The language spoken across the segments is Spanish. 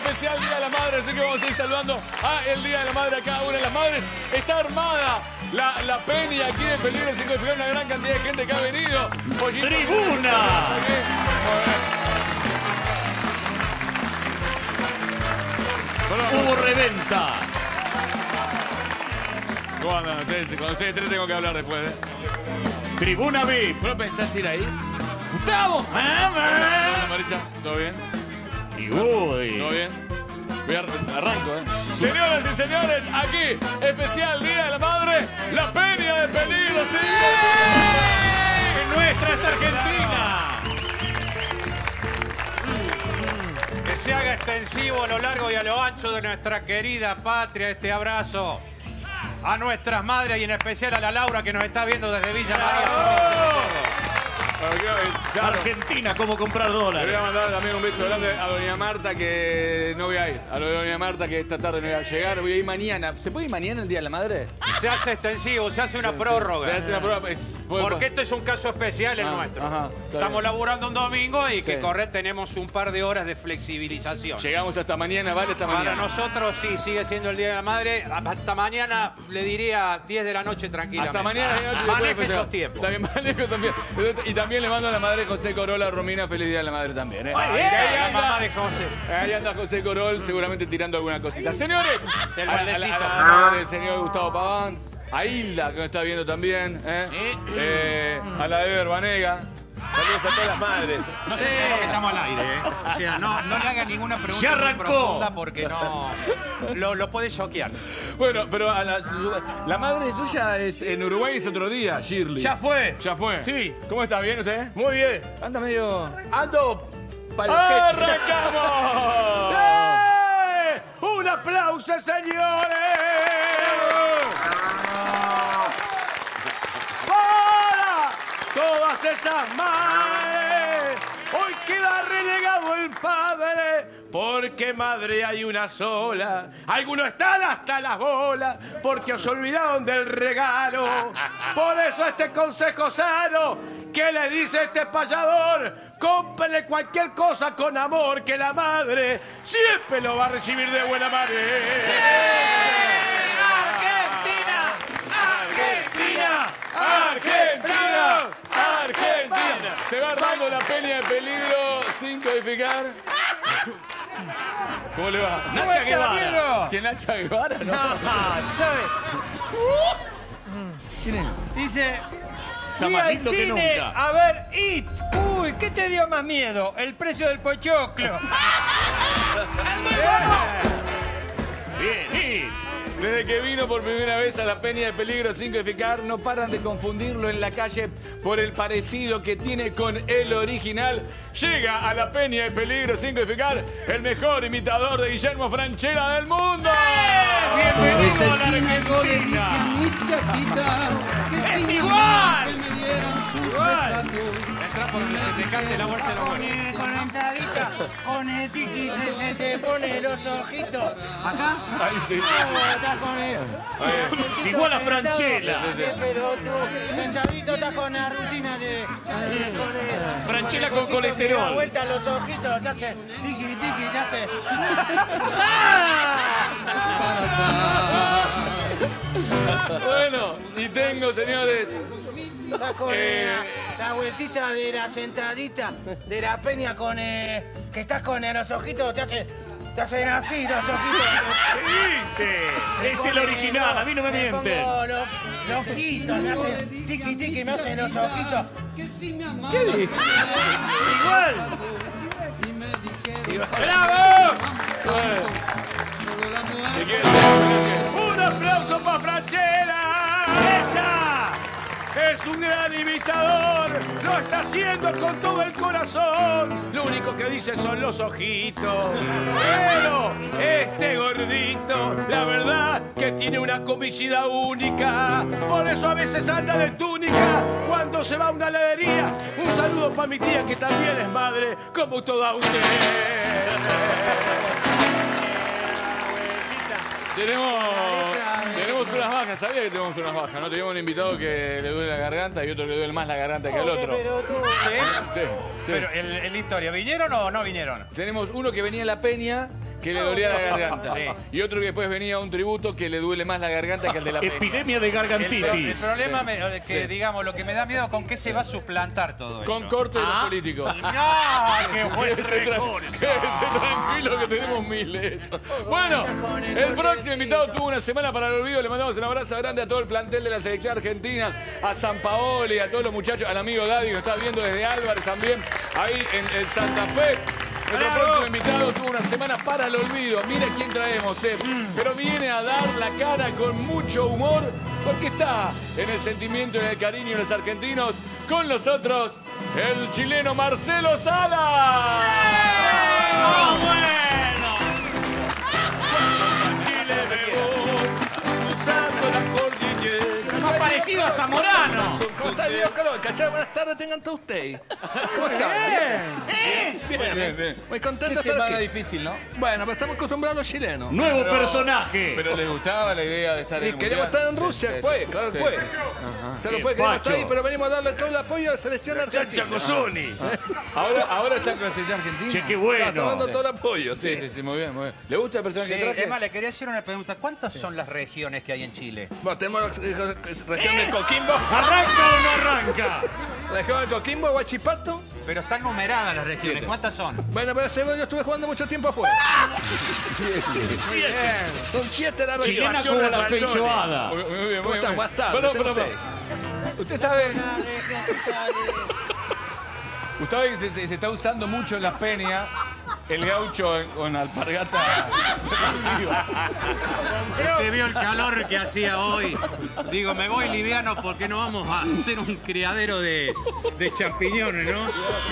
especial Día de la Madre, así que vamos a ir saludando a el Día de la Madre a cada una de las madres. Está armada la peña aquí de Peligro sin codificar, una gran cantidad de gente que ha venido. Pollito, ¡Tribuna! Hubo reventa. ¿Cómo andan? Con ustedes tres tengo que hablar después, Tribuna VIP. ¿No pensás ir ahí? ¡Gustavo! Hola, Marisa, ¿todo bien? Y uy. ¿Todo bien? Arranco, Señoras y señores, aquí, especial Día de la Madre, la peña de Peligro, sí. ¡Nuestra es Argentina! Que se haga extensivo a lo largo y a lo ancho de nuestra querida patria este abrazo a nuestras madres y en especial a la Laura que nos está viendo desde Villa María. Argentina, ¿cómo comprar Le dólares? voy a mandar también un beso grande a doña Marta, que no voy a ir. A lo de doña Marta, que esta tarde no voy a llegar. Voy a ir mañana. ¿Se puede ir mañana el Día de la Madre? Se hace extensivo, se hace una prórroga. Se hace una prueba. Porque esto es un caso especial el nuestro. Ajá, Estamos laburando un domingo y que Sí. correr tenemos un par de horas de flexibilización. Llegamos hasta mañana, ¿vale? Hasta Para mañana. nosotros sí, sigue siendo el Día de la Madre. Hasta mañana le diría 10 de la noche tranquilamente. Hasta mañana. Maneje esos tiempos. También manejo también. Y también le mando a la madre José Corola, Romina, feliz Día de la Madre también. Muy bien, la mamá de José. Ahí anda José Corol, seguramente tirando alguna cosita. Señores, El a baldecito. la madre del señor Gustavo Paván, a Hilda, que nos está viendo también, a la de Eber Banega. Saludos a todas las madres. No sé por lo que estamos al aire, O sea, no le hagan ninguna pregunta Ya muy arrancó. profunda porque no lo puede choquear. Bueno, pero la madre suya es en Uruguay es otro día, Shirley. Ya fue. ¿Ya fue? Sí. ¿Cómo está? ¿Bien usted? Muy bien. Anda medio... Ando para ¡Arrancamos! ¡Eh! ¡Un aplauso, señores! ¡Para todas esas madres! Hoy queda relegado el padre, porque madre hay una sola. Algunos están hasta las bolas, porque os olvidaron del regalo. Por eso este consejo sano, que les dice este payador: cómprele cualquier cosa con amor, que la madre siempre lo va a recibir de buena manera. ¡Argentina! ¡Argentina! ¡Argentina! Se va armando la peña de Peligro sin codificar. ¿Cómo le va? Nacha Guevara. ¿Quién, Nacha Guevara? No. ¿Sabe? ¿Quién es? Dice... Está Fui más al lindo que cine nunca. a ver It. Uy, ¿qué te dio más miedo? El precio del pochoclo. Bien. Desde que vino por primera vez a la peña de Peligro sin codificar, no paran de confundirlo en la calle por el parecido que tiene con el original. Llega a la peña de Peligro sin codificar el mejor imitador de Guillermo Francella del mundo. Bienvenido Esa a la esquina yo le dije a Argentina. mis gatitas que ¡Es sin igual! más que me dieran sus retratos. Entra por donde se te cante la bolsa de los huevos. Con la entradita, con el tiki que se te pone los ojitos. Acá. Ahí sí. Está con el... Es igual a Francella. Pero tú, sentadito, está con la rutina de... Francella con Da colesterol. vuelta a los ojitos, te hace tiki, tiki, te hace... Bueno, y tengo, señores, Está con la vueltita de la sentadita de la peña con que estás con los ojitos, te hacen así los ojitos. ¿Qué dice? Es el original, a mí no me mienten. Pongo los ojitos, me hacen tiki tiki, me hacen los ojitos. ¿Qué dice? Igual. ¡Bravo! ¿qué quiere? ¡Un aplauso para Francella! ¡Esa! Es un gran imitador, lo está haciendo con todo el corazón. Lo único que dice son los ojitos. Pero este gordito, la verdad que tiene una comicidad única. Por eso a veces anda de túnica cuando se va a una heladería. Un saludo para mi tía que también es madre, como toda usted. Tenemos unas bajas, sabía que tenemos unas bajas, ¿no? Teníamos un invitado que le duele la garganta y otro que le duele más la garganta que al otro. ¿Sí? Sí, sí. Pero en la historia, ¿vinieron o no vinieron? Tenemos uno que venía a la peña, que le dolía la garganta. Sí. Y otro que después venía a un tributo que le duele más la garganta que el de la peña. Epidemia de El gargantitis. problema que, Sí. digamos, lo que me da miedo, ¿con qué se va a suplantar todo eso? Con corte de los políticos. ¡No! ¡Qué buen Quédese tranquilo que tenemos miles. Bueno, el próximo invitado tuvo una semana para el olvido. Le mandamos un abrazo grande a todo el plantel de la selección argentina, a San Paoli, a todos los muchachos, al amigo Daddy que nos está viendo desde Álvarez también, ahí en el Santa Fe. Nuestro próximo invitado tuvo una semana para el olvido. Mira quién traemos, pero viene a dar la cara con mucho humor porque está en el sentimiento y en el cariño de los argentinos. Con nosotros, el chileno Marcelo Sala. ¡Oh, bueno! Más parecido a Zamorano. ¿Cómo está el video calor? ¿Cachai? Buenas tardes, tengan todos ustedes. ¿Cómo están? Bien. Muy contento de estar aquí. difícil, ¿no? Bueno, pero estamos acostumbrados a los chilenos. Nuevo personaje. Pero les gustaba la idea de estar en Y el queremos Mundial. estar en Rusia, Sí, pues, sí, claro, sí. pues. Claro, pues, queremos estar ahí, Pacho. pero venimos a darle todo el apoyo a la selección argentina. Ahora está con la selección argentina. Che, qué Está bueno. dando todo el apoyo, Sí, sí, sí, muy bien, muy bien. ¿Le gusta el personaje Sí, que traje? Emma, le quería hacer una pregunta. ¿Cuántas son las regiones que hay en Chile? Bueno, tenemos la región de Coquimbo, ¿Arranca o no arranca? la región de Coquimbo, Huachipato. Pero están numeradas las regiones. 7. ¿Cuántas son? Bueno, pero yo estuve jugando mucho tiempo afuera. Son 7 las Chilena regiones. como la feijoada. Muy bien, muy bien. ¿Cómo están? Buenas tardes, Perdón, ¿tengo perdón. Usted sabe... Usted sabe que se está usando mucho en las peñas el gaucho con alpargata. Usted vio el calor que hacía hoy. Digo, me voy liviano porque no vamos a hacer un criadero de champiñones, ¿no?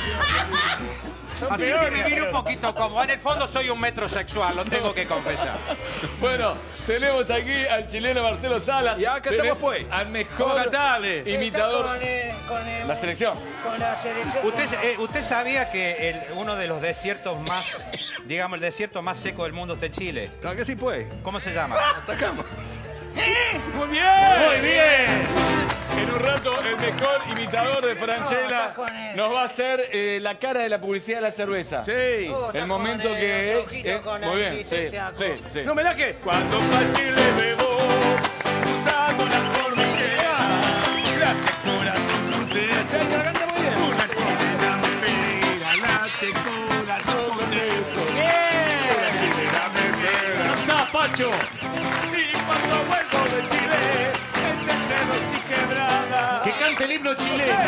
Así que vivir un poquito como. En el fondo soy un metrosexual, lo tengo que confesar. Bueno, tenemos aquí al chileno Marcelo Salas. Ya, ¿qué estamos, pues? Al mejor imitador. La selección. ¿Usted sabía que uno de los desiertos más, digamos, el desierto más seco del mundo está en Chile? Claro que sí, pues. ¿Cómo se llama? Atacamos. Muy bien. Muy bien. En un rato, el mejor imitador de Franchella nos va a hacer la cara de la publicidad de la cerveza. Sí. El momento que es. Muy bien, sí, sí. No me laje. Cuando pa' Chile me voy, cruzando la cordillera, late corazón contento. Che, que la canta muy bien. Una chilena me pega, late corazón contento. Una chilena me pega. ¡Anda, Pacho! Y cuando vuelvo de Chile, entre cerros y quebradas. Que cante el himno chileno.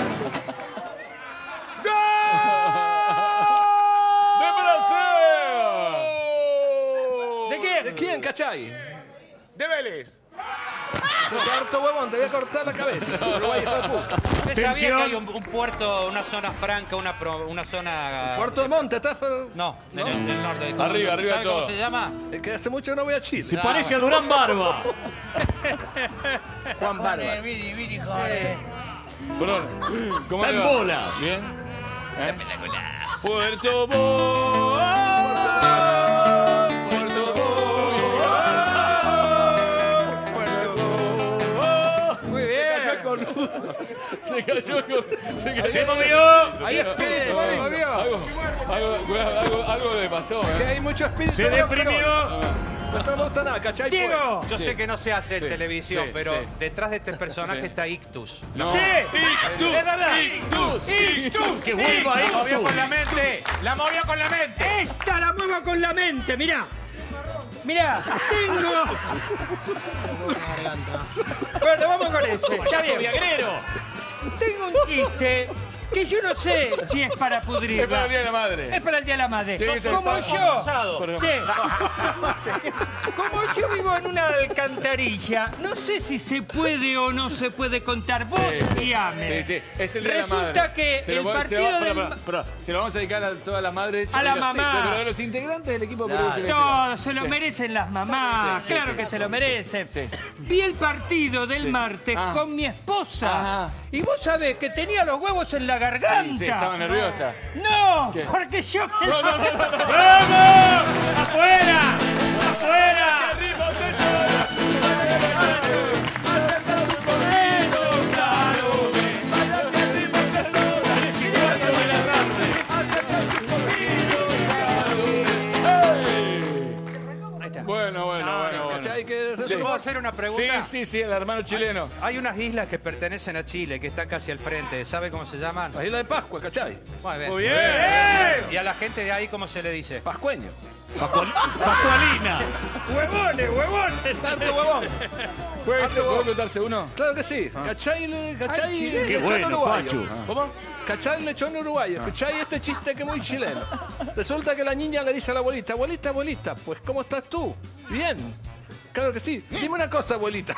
¡De Brasil! ¿De quién? ¿De quién, cachai? De Vélez. Te harto huevón, te voy a cortar la cabeza. Uruguay, hijo de puta. ¿Usted sabía Atención. que hay un puerto, una zona franca, una zona... Puerto de Monte, ¿estás? No, en el norte. Arriba ¿Sabe todo. cómo se llama? Es que hace mucho que no voy a Chile. Se parece a Durán Barba. Juan Barbas. Perdón. ¿Cómo Está le en va? bola. ¿Bien? Puerto Boy. Puerto Boy. Muy bien. Se cayó. Se movió. Ahí es Algo le pasó, que hay mucho espíritu. Se deprimió. No me gusta nada, ¿cachai? Diego. Yo sé que no se hace en Sí, televisión, sí, pero sí. detrás de este personaje Sí. está Ictus. No. Sí. Es verdad. Que vuelva ahí. La movió con la mente. La movió con la mente. Esta la muevo con la mente, mirá. Mirá, tengo. Bueno, vamos con eso. Está bien. Viagrero. Tengo un chiste que yo no sé si es para Es para pudrirla. el Día de la Madre. Es para el Día de la Madre. Tiene que ser Como pan yo. Sí. Como yo vivo en una alcantarilla, no sé si se puede o no se puede contar. Vos guíame. Sí, es el Día de la Madre. Resulta que Se lo el va- se partido va- del... se lo vamos a dedicar a todas las madres. A la Sí, mamá. Pero a los integrantes del equipo Perú Celeste. Todos se lo Sí. merecen las mamás, Sí, sí, claro sí, que sí, se lo sí, merecen. sí. Vi el partido del Sí. martes Ah. con mi esposa Ajá. y vos sabés que tenía los huevos en la garganta. Sí, estaba nerviosa. No, porque yo me No. ¡Vamos! ¡Afuera! ¡Afuera! Bueno. ¿Cachai? Que ¿Le puedo hacer una pregunta? Sí, el hermano chileno. Hay unas islas que pertenecen a Chile, que están casi al frente. ¿Sabe cómo se llaman? La isla de Pascua, ¿cachai? Muy bien. Muy bien. ¿Y a la gente de ahí cómo se le dice? Pascueño. Pascualina. Huevones. Santo huevón. ¿Puede preguntarse uno? Claro que sí. ¿Cachai el Qué lechón bueno, uruguayo? Pachu. ¿Cómo? ¿Cachai el lechón uruguayo? ¿Cachai este chiste que es muy chileno? Resulta que la niña le dice a la abuelita, abuelita, pues ¿cómo estás tú? Bien. Claro que sí. Dime una cosa, abuelita.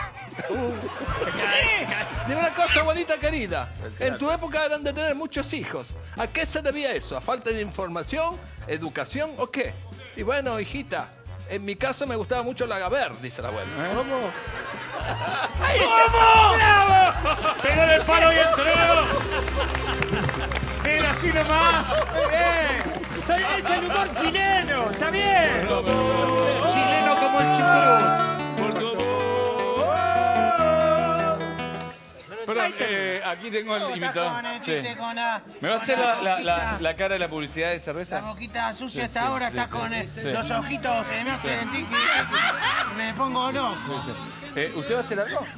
Dime una cosa, abuelita querida. En tu época eran de tener muchos hijos. ¿A qué se debía eso? ¿A falta de información, educación o qué? Y bueno, hijita, en mi caso me gustaba mucho la Gaber, dice la abuela. ¿Cómo? Pegó en el palo y entró. Era así nomás. Es el humor chileno, está bien. Chileno como el chucrú. Perdón, aquí tengo el invitado. Sí. ¿Me va a hacer la cara de la publicidad de cerveza? La boquita sucia hasta ahora está con los ojitos, se me hacen tiki, me pongo loco. ¿Usted va a hacer algo?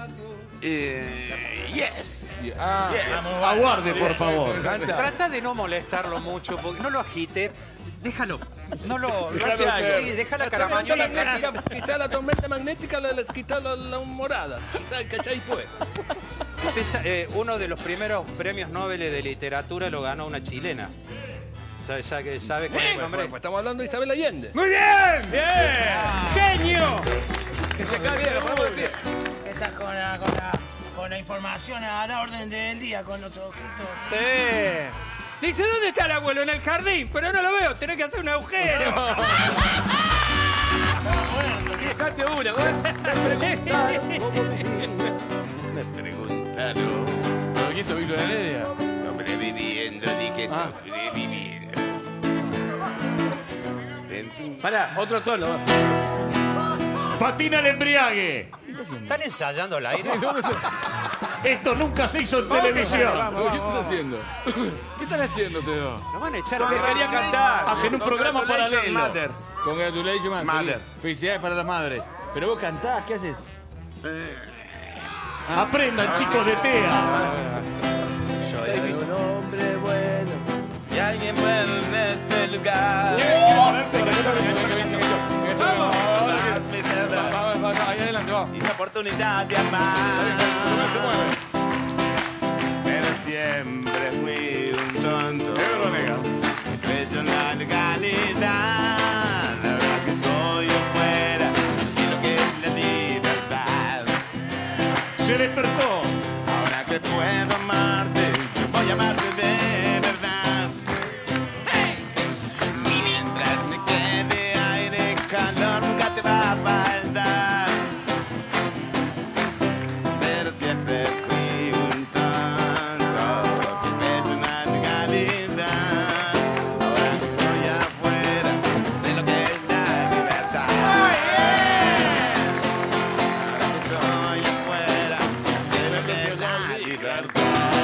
Yes. Aguarde, por favor. Trata de no molestarlo mucho, porque no lo agite. Déjalo. No lo... Déjalo ser. Sí, deja la Quizá caramañola. quizá la tormenta magnética le quita la morada. Quizá, ¿cachai? Pues. Uno de los primeros premios Nobel de literatura lo ganó una chilena. ¿Sabe cuál es el nombre? Pues estamos hablando de Isabel Allende. Muy bien. Genio. Que se cae bien, lo ponemos de pie. Estás con la información a la orden del día, con los ojitos. Dice, ¿dónde está el abuelo? En el jardín, pero no lo veo, tenés que hacer un agujero. Dejate una, Me preguntaron, ¿Pero qué hizo Víctor Heredia? sobreviviendo, dije sobreviviendo. Pará, otro tono. Patina el embriague. ¿Están ensayando al aire? Esto nunca se hizo en televisión. ¿Qué estás haciendo? ¿Qué están haciendo ustedes dos? Nos van a echar Que quería cantar. Hacen un programa paralelo. Congratulations, Mothers. Felicidades para las madres. Pero vos cantás, ¿qué haces? Aprendan, chicos de TEA. Un hombre bueno y alguien bueno en este lugar. Vamos, ahí adelante, va. Y la oportunidad de amar. Se mueve. Pero siempre fui un tonto. Creyo en la legalidad. La verdad que estoy afuera. No sé lo que es la libertad. Se despertó. Ahora que puedo amarte, yo voy a amarte de verdad. Y mientras me quede aire, calor nunca te va a faltar. Pero siempre fui un tonto, que peso en la legalidad. Ahora que estoy afuera, sé lo que es la libertad. Ahora que estoy afuera, sé lo que es la libertad.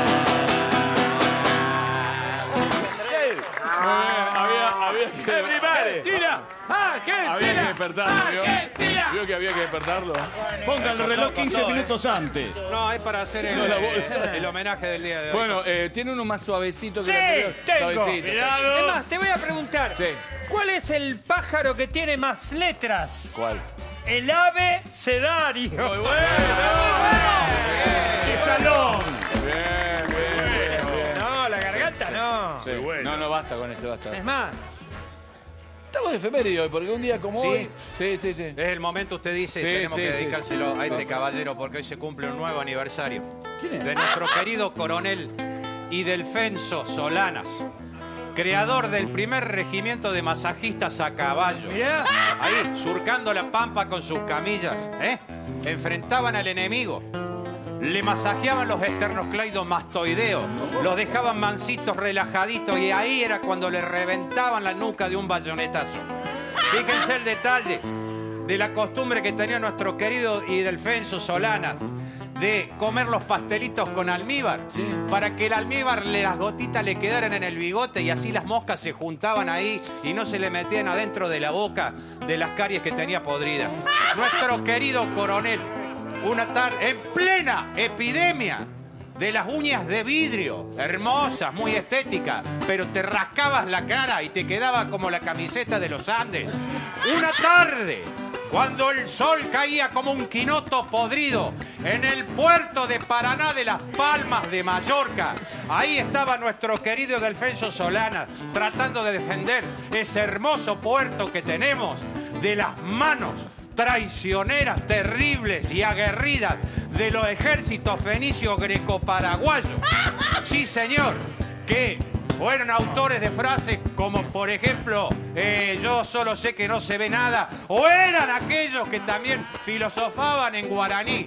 Había que... ¡Tira! Había que despertarlo, ¿vio? ¿Vio que había que despertarlo? Pongan el reloj 15 minutos antes. No, es para hacer No, la bolsa. el homenaje del día de hoy. Bueno, tiene uno más suavecito que el anterior. Sí, tengo. Suavecito. Es más, te voy a preguntar. Sí. ¿Cuál es el pájaro que tiene más letras? ¿Cuál? El ave sedario. ¡Qué salón! Bien. No, la garganta no. Sí. No, basta con eso, basta. Es más, Estamos de efeméride hoy, porque un día como ¿Sí? hoy... Sí. Es el momento, usted dice, Sí, tenemos sí, que sí, dedicárselo sí. a este caballero porque hoy se cumple un nuevo aniversario. ¿Quién es? De nuestro querido coronel Idelfenso Solanas, creador del primer regimiento de masajistas a caballo. mirá. Ahí, surcando la pampa con sus camillas, enfrentaban al enemigo, le masajeaban los esternocleidomastoideos, los dejaban mansitos, relajaditos, y ahí era cuando le reventaban la nuca de un bayonetazo. Fíjense el detalle de la costumbre que tenía nuestro querido Idelfenso Solanas de comer los pastelitos con almíbar, para que el almíbar, las gotitas le quedaran en el bigote y así las moscas se juntaban ahí y no se le metían adentro de la boca de las caries que tenía podridas. Nuestro querido coronel, una tarde en plena epidemia de las uñas de vidrio, hermosas, muy estéticas, pero te rascabas la cara y te quedaba como la camiseta de los Andes. Una tarde, cuando el sol caía como un quinoto podrido en el puerto de Paraná de Las Palmas de Mallorca, ahí estaba nuestro querido Delfenso Solana tratando de defender ese hermoso puerto que tenemos de las manos traicioneras, terribles y aguerridas de los ejércitos fenicios greco-paraguayos. Sí, señor, que fueron autores de frases como, por ejemplo, yo solo sé que no se ve nada, o eran aquellos que también filosofaban en guaraní.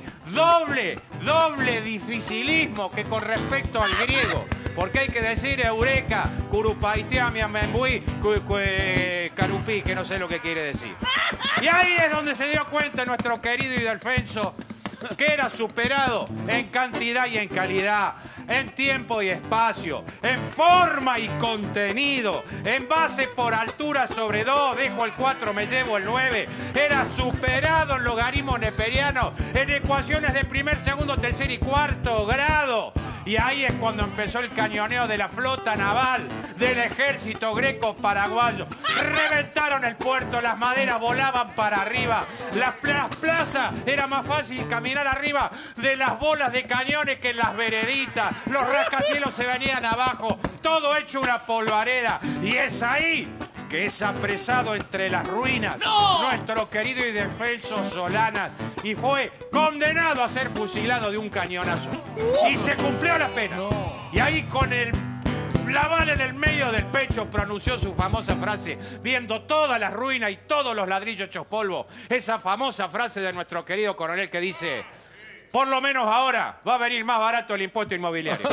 Doble dificilismo que con respecto al griego, porque hay que decir eureka, curupaitea, miamembui, carupí, que no sé lo que quiere decir. Y ahí es donde se dio cuenta nuestro querido Ildefonso que era superado en cantidad y en calidad, en tiempo y espacio, en forma y contenido, en base por altura sobre 2, dejo el 4, me llevo el 9, era superado en logaritmos neperianos, en ecuaciones de primer, segundo, tercer y cuarto grado. Y ahí es cuando empezó el cañoneo de la flota naval del ejército greco-paraguayo. Reventaron el puerto, las maderas volaban para arriba, las plazas era más fácil caminar arriba de las bolas de cañones que en las vereditas. Los rascacielos se venían abajo, todo hecho una polvareda. Y es ahí que es apresado entre las ruinas nuestro querido Ildefonso Solana y fue condenado a ser fusilado de un cañonazo. Y se cumplió la pena. Y ahí con la bala en el medio del pecho pronunció su famosa frase, viendo todas las ruinas y todos los ladrillos hechos polvo. Esa famosa frase de nuestro querido coronel que dice: por lo menos ahora va a venir más barato el impuesto inmobiliario.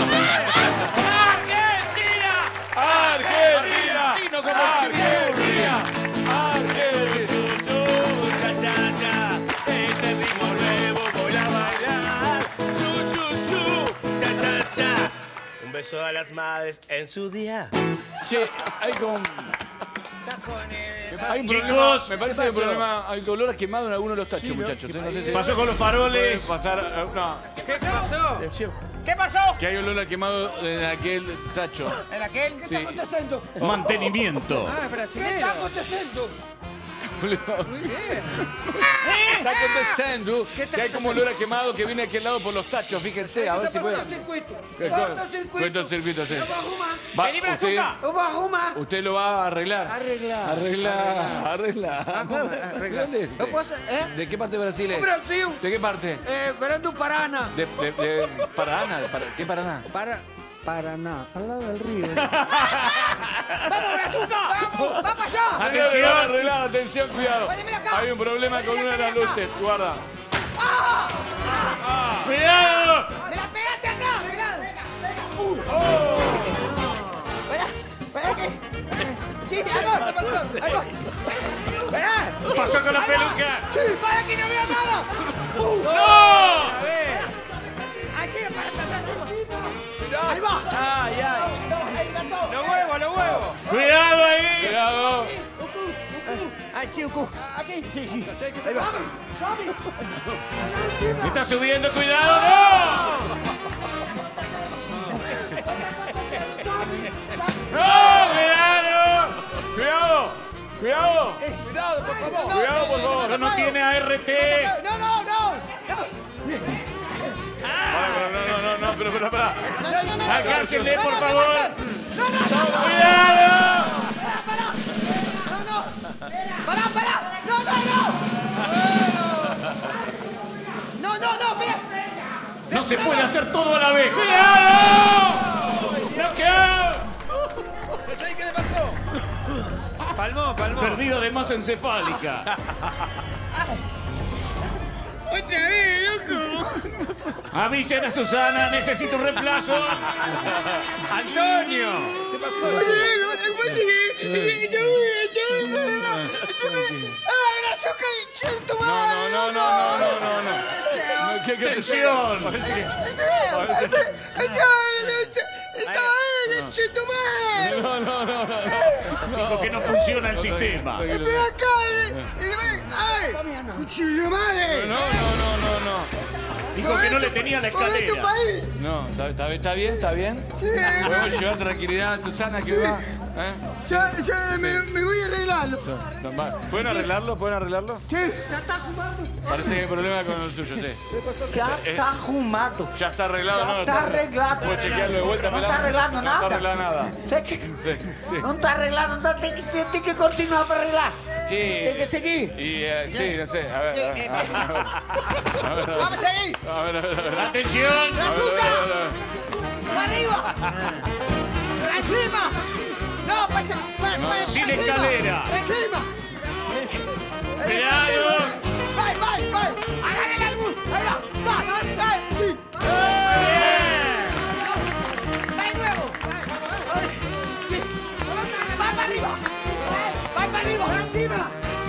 ¡Argentina! ¡Argentino como Chimichurria! ¡Argentina! Este ritmo nuevo voy a bailar. ¡Chu! Un beso a las madres en su día. Che, hay como... Hay un problema, me parece que hay un problema, hay olor a quemado en alguno de los tachos, muchachos. No sé si pasó con los faroles. Pasar, no. ¿Qué pasó? ¿Qué pasó? Que hay olor a quemado en aquel tacho. ¿En aquel? ¿Qué está aconteciendo? Mantenimiento. ¿Qué está aconteciendo? Muy bien. Está aconteciendo que hay como olor a quemado que viene a aquel lado por los tachos, fíjense, a ver si puede. Cortocircuito, sí. Usted lo va a arreglar. Arreglar. ¿Dónde? ¿De qué parte de Brasil es? Brasil. ¿De qué parte? Verán do Paraná. ¿De Paraná? ¿Qué Paraná? Paraná, al lado del río. ¡Vamos, Brazuca! ¡Vamos! ¡Va para allá! Atención, arreglar, atención, cuidado. Hay un problema con una de las luces, guarda. ¡Cuidado! ¡Me la pegaste acá! ¡Espera que... Sí, ahí va. ¡Esperá! Pasó con la peluca. ¡Sí, para que no vea nada! ¡No! A ver. Ahí sí, para. ¡Ahí va! ¡Ay! ¡Los huevos! ¡Cuidado ahí! ¡Cuidado! ¡Ay, sí, Ucu! ¡Aquí! Sí. Ahí va. ¡Está subiendo! ¡Cuidado! ¡No! ¡No! ¡Cuidado! ¡Cuidado! Cuidado, por favor. ¡Cuidado, por favor! ¡No tiene ART! ¡No! No, pero espera. ¡Sacársele, por favor! ¡Cuidado! ¡Pará! ¡No, espera! ¡No se puede hacer todo a la vez! ¡Cuidado! ¡Bloqueado! ¿Qué le pasó? Palmó. Perdido de masa encefálica. ¡Otra vez, loco! Avisen a Susana, necesito un reemplazo. ¡Antonio! ¿Qué pasó? ¡Atención! No. Dijo que no funciona el sistema. No. Dijo que no le tenía la escalera. No, está bien. Podemos llevar tranquilidad a Susana que va. Ya me voy a arreglarlo. ¿Pueden arreglarlo? Sí. Ya está fumando. Parece que hay problema con el suyo, sí. Ya está fumado. Ya está arreglado, ¿no? Está arreglado. ¿Puedo chequearlo de vuelta? No está arreglando nada. No está arreglando nada. Sí. No está arreglando nada. Tiene que continuar para arreglar. Tiene que seguir. Sí, no sé. A ver. Vamos a seguir. ¡Atención! ¡Para arriba! ¡Para encima! ¡No, pasa! ¡Sin escalera! ¡Encima! ¡Cuidado! ¡Va! ¡Agarra el álbum! ¡Ahí va! ¡Sí! ¡Va de nuevo! ¡Sí! ¡Va para arriba! ¡Va para arriba! ¡Va encima!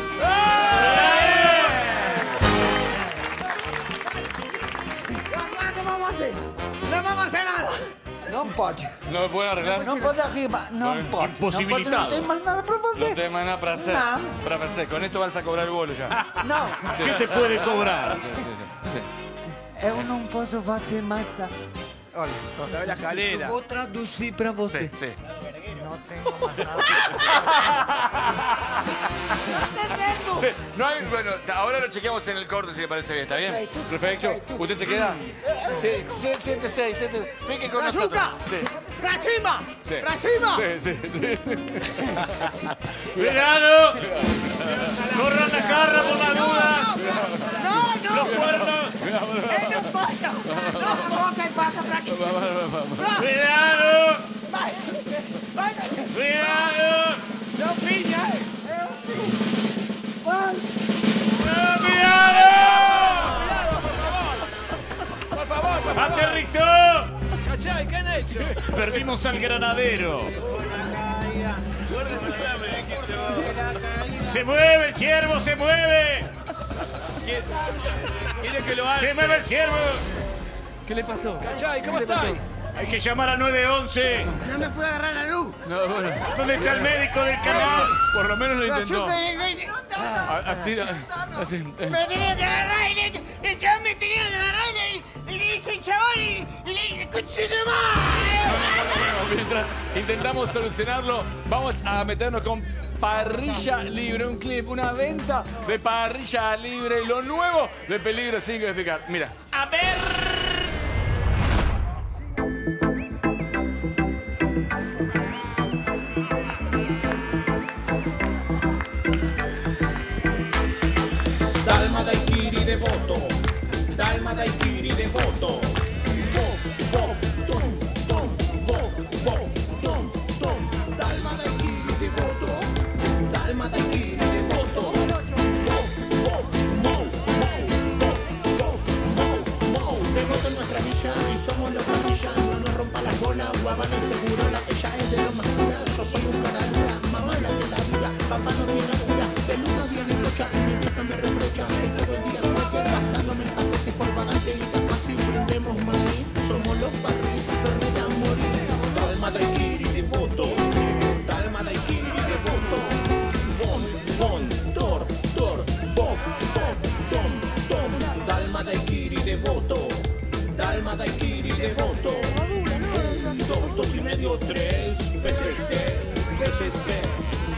No vamos a hacer nada. No puede. ¿No me pueden arreglar? No puede arriba. No puede. Imposibilitado. No tengo más nada para hacer. No tengo más nada para hacer. No. Para hacer. Con esto vas a cobrar el bolo ya. No. ¿Qué te puede cobrar? Eu não posso fazer mais nada. Olha la escalera. Vou traduzir para você. Sí. No tengo más nada. Sí, no hay, bueno, ahora lo chequeamos en el corte si le parece bien, ¿está bien? Perfecto. ¿Usted se queda? Sí, siéntese. Venga con nosotros. Sí. ¡Para encima! Sí. ¡Para encima! Sí. ¡Cuidado! ¡Corran la carra por la duda! ¡No! ¡Los cuernos! ¡No pasa! ¡No! ¡Boca y pasa por aquí! ¡Cuidado! ¡Vai! ¡Cuidado! ¡No piña! ¡Cuidado! Por favor. ¡Aterrizó! ¿Cachai? ¿Qué han hecho? Perdimos al granadero. ¡Se mueve el ciervo! ¡Se mueve! ¿Quiere que lo haga? ¡Se mueve el ciervo! ¿Qué le pasó? ¿Cachai? ¿Cómo estáis? Hay que llamar a 911. ¡No me puede agarrar la luz! No, bueno. ¿Dónde está el médico del canal? Por lo menos lo intentó. Así. Así. Me tenía que agarrar el chabón me tenía que agarrar y le dice el chabón y le cochino más. Mientras intentamos solucionarlo, vamos a meternos con Parrilla Libre, un clip, una venta de Parrilla Libre, lo nuevo de Peligro sin codificar. Mira. A ver. Dalma daiquiri devoto, Dalma daiquiri devoto. Dalma daiquiri devoto, Dalma daiquiri devoto. Devoto en nuestra villa y somos los parrillas, no nos rompa la cola, guabana seguro, la ella es de lo más dura. Yo soy un caradura, mamá la de la vida, papá no tiene cura, de luna viene brocha y mi vieja me reprocha que todo el día estoy gastándome el paquete por vagante y capaz si prendemos mami, somos los parrillas, Fernet a morir. Dalma daiquiri devoto, Dalma daiquiri devoto. Tom, Dalma daiquiri devoto, Dalma daiquiri devoto. 1, 2, 2,5, 3, PCC.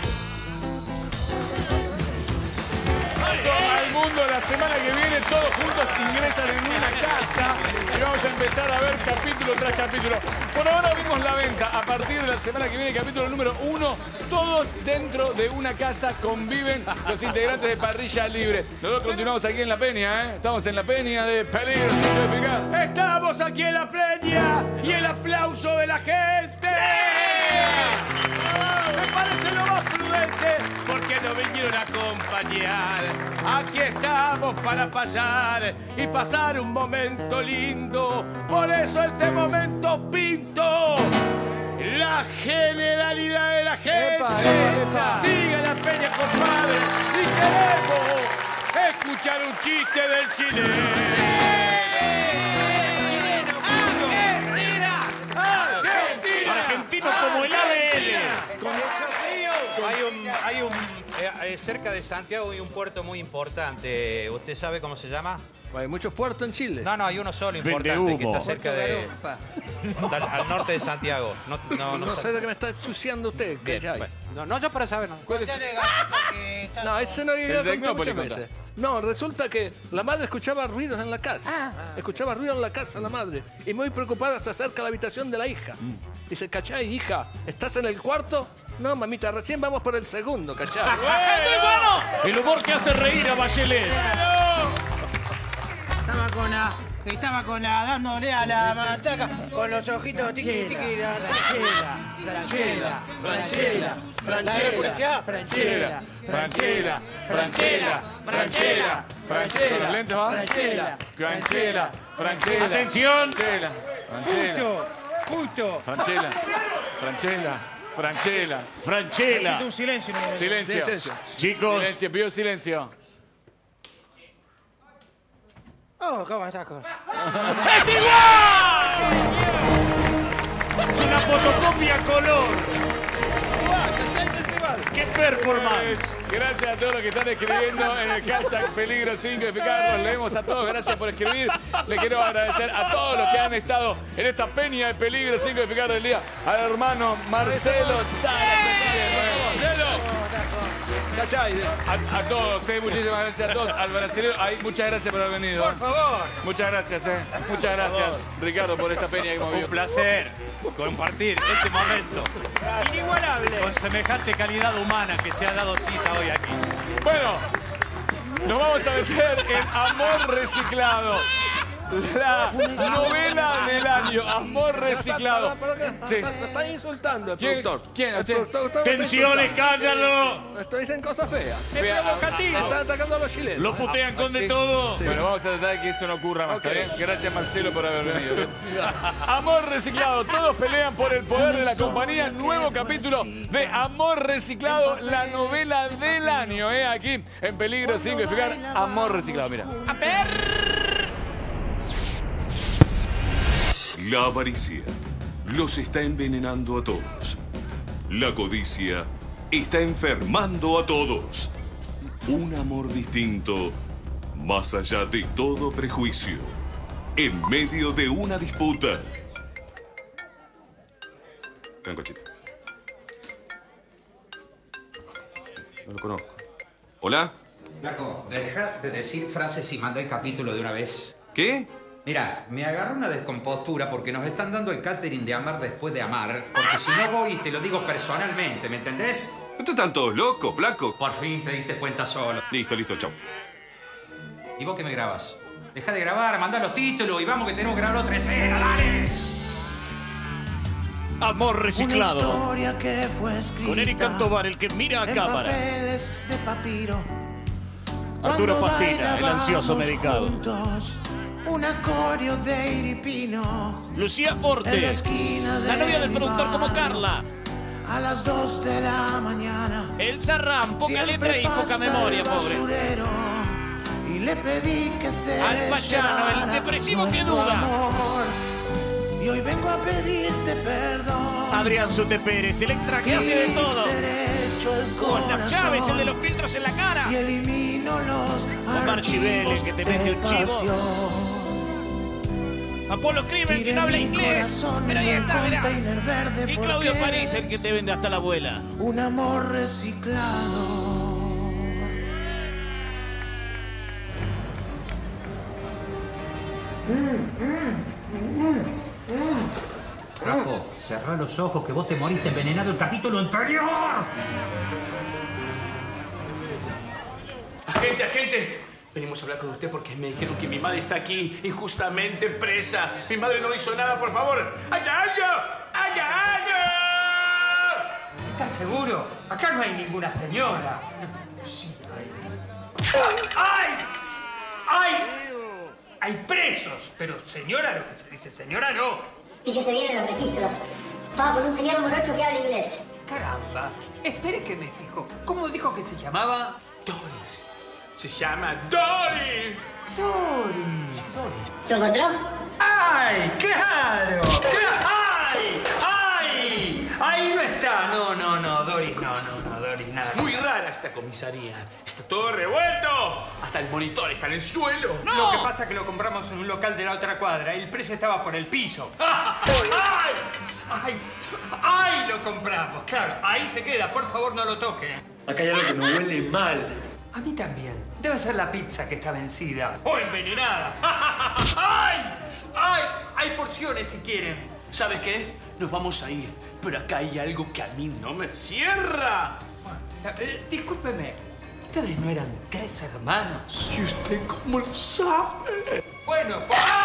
Al mundo la semana que viene todos juntos ingresan en una casa y vamos a empezar a ver capítulo tras capítulo. Por ahora vimos la venta. A partir de la semana que viene, capítulo número 1, todos dentro de una casa conviven los integrantes de Parrilla Libre. Nosotros continuamos aquí en La Peña, ¿eh? Estamos en La Peña de Peligro sin codificar. Estamos aquí en la Peña y el aplauso de la gente. Me parece lo más prudente porque nos vinieron a acompañar. Aquí estamos para pasar un momento lindo. Por eso este momento pinto la generalidad de la gente. Epa. Sigue La Peña, compadre. Y queremos escuchar un chiste del chileno. Argentino como el ABL. Cerca de Santiago hay un puerto muy importante. ¿Usted sabe cómo se llama? Hay muchos puertos en Chile. No, hay uno solo importante Vende que está humo. cerca de... Está al norte de Santiago. No sé de qué me está ensuciando usted. Bien, ¿Qué hay? bueno. No, yo para saber. No. ¿Cuál es? No, ese no El llega de a contar muchas Tecnópolis, veces. No, resulta que la madre escuchaba ruidos en la casa. Escuchaba ruidos en la casa la madre. Y muy preocupada se acerca a la habitación de la hija. Dice, ¿cachai, hija? ¿Estás en el cuarto? No, mamita, recién vamos por el segundo, ¿cachai? ¡Es muy bueno! El humor que hace reír a Bachelet. Estaba con la dándole a la manteca con los ojitos tiqui tiqui. Franchella, Franchella, Franchella, Franchella, Franchella, Franchella, Franchella. ¿Con los lentes va? Franchella. Franchella, Franchella. Atención. Franchella, Franchella. Justo. Franchella, Franchella, Franchella. Franchella. Un silencio. Silencio. Chicos, Silencio, pido silencio. Oh, ¿cómo estás? ¡es igual! Es una fotocopia color. ¡Qué performance! Gracias a todos los que están escribiendo en el hashtag Peligro sin codificar. Los leemos a todos. Gracias por escribir. Le quiero agradecer a todos los que han estado en esta peña de Peligro sin codificar del día. Al hermano Marcelo ¿Cachai? A todos, muchísimas gracias a todos. Al brasileño, muchas gracias por haber venido. Por favor. Muchas gracias, Muchas gracias, Ricardo, por esta peña que hemos Un vivido. placer compartir este momento Inigualable. con semejante calidad humana que se ha dado cita hoy aquí. Bueno, nos vamos a meter en Amor Reciclado. La novela del año, Amor Reciclado. Sí. Lo está insultando el ¿Quién? productor. ¿Quién? El ¿Usted? productor me está ¡Tensión, insultando. escándalo! Esto dicen cosas feas. Vea, provocativo. Están atacando a los chilenos. Lo putean con de Sí. todo. Bueno, vamos a tratar de que eso no ocurra más, ¿está bien? Gracias, Marcelo, por haber venido. ¿bien? Amor Reciclado, todos pelean por el poder de la compañía. Nuevo capítulo de Amor Reciclado, la novela del año, aquí en Peligro sin codificar. Amor Reciclado, mira. La avaricia los está envenenando a todos. La codicia está enfermando a todos. Un amor distinto, más allá de todo prejuicio, en medio de una disputa. Ven, Cochito. No lo conozco. ¿Hola? Flaco, deja de decir frases y manda el capítulo de una vez. ¿Qué? Mira, me agarra una descompostura porque nos están dando el catering de amar después de amar. Porque si no voy, te lo digo personalmente, ¿me entendés? ¿Estos están todos locos, flaco? Por fin te diste cuenta solo. Listo, chau. ¿Y vos qué me grabas? Deja de grabar, mandá los títulos y vamos que tenemos que grabar otra escena, dale. Amor Reciclado. Una historia que fue escrita Con Eric Cantobar, el que mira a en cámara. papeles de papiro. Arturo Cuando Pastina, el ansioso bailábamos medicado. juntos, un acorio de Iripino. Lucía En Forte, la esquina de la novia del mi productor como barrio, Carla. A las 2 de la mañana. Elsa Ram, poca Siempre letra y poca pasa memoria, el pobre. basurero, y le pedí que se Al Pachano, el llevara depresivo que nuestro duda. amor. Y hoy vengo a pedirte perdón. Adrián Sute Pérez, Electra que hace de todo. Derecho el Con corazón. Nap Chávez, el de los filtros en la cara. Y elimino los Omar Chivele, archivos que te mete un de chivo. pasión. Apolo Crimen, que Tiré no habla mi inglés. corazón Pero ahí en un está, mirá. container verde Y Claudio porque París, el que te vende hasta la abuela. un amor reciclado. Capo, cerrá los ojos que vos te moriste envenenado el capítulo anterior. Agente, venimos a hablar con usted porque me dijeron que mi madre está aquí injustamente presa. Mi madre no hizo nada, por favor. ¡Haya algo! ¡Haya algo! ¿Estás seguro? Acá no hay ninguna señora. ¡Ay! ¡Ay! Hay presos, pero señora, lo que se dice señora no. Fíjese bien en los registros. Estaba con un señor morocho que habla inglés. Caramba, espere que me fijo. ¿Cómo dijo que se llamaba? Doris. Se llama Doris. ¿Lo encontró? ¡Ay, claro! ¡Ay! ¡Ay! Ahí no está. No, Doris, Doris, nada. Muy rara esta comisaría. Está todo revuelto. Hasta el monitor está en el suelo. ¡No! Lo que pasa es que lo compramos en un local de la otra cuadra y el precio estaba por el piso. ¡Ay! Lo compramos. Claro, ahí se queda. Por favor, no lo toque. Acá hay algo que me huele mal. A mí también. Debe ser la pizza que está vencida. ¡O envenenada! ¡Ay! Hay porciones si quieren. ¿Sabe qué? Nos vamos a ir. Pero acá hay algo que a mí no me cierra. Discúlpeme. ¿Ustedes no eran 3 hermanos? ¿Y usted cómo lo sabe? Bueno,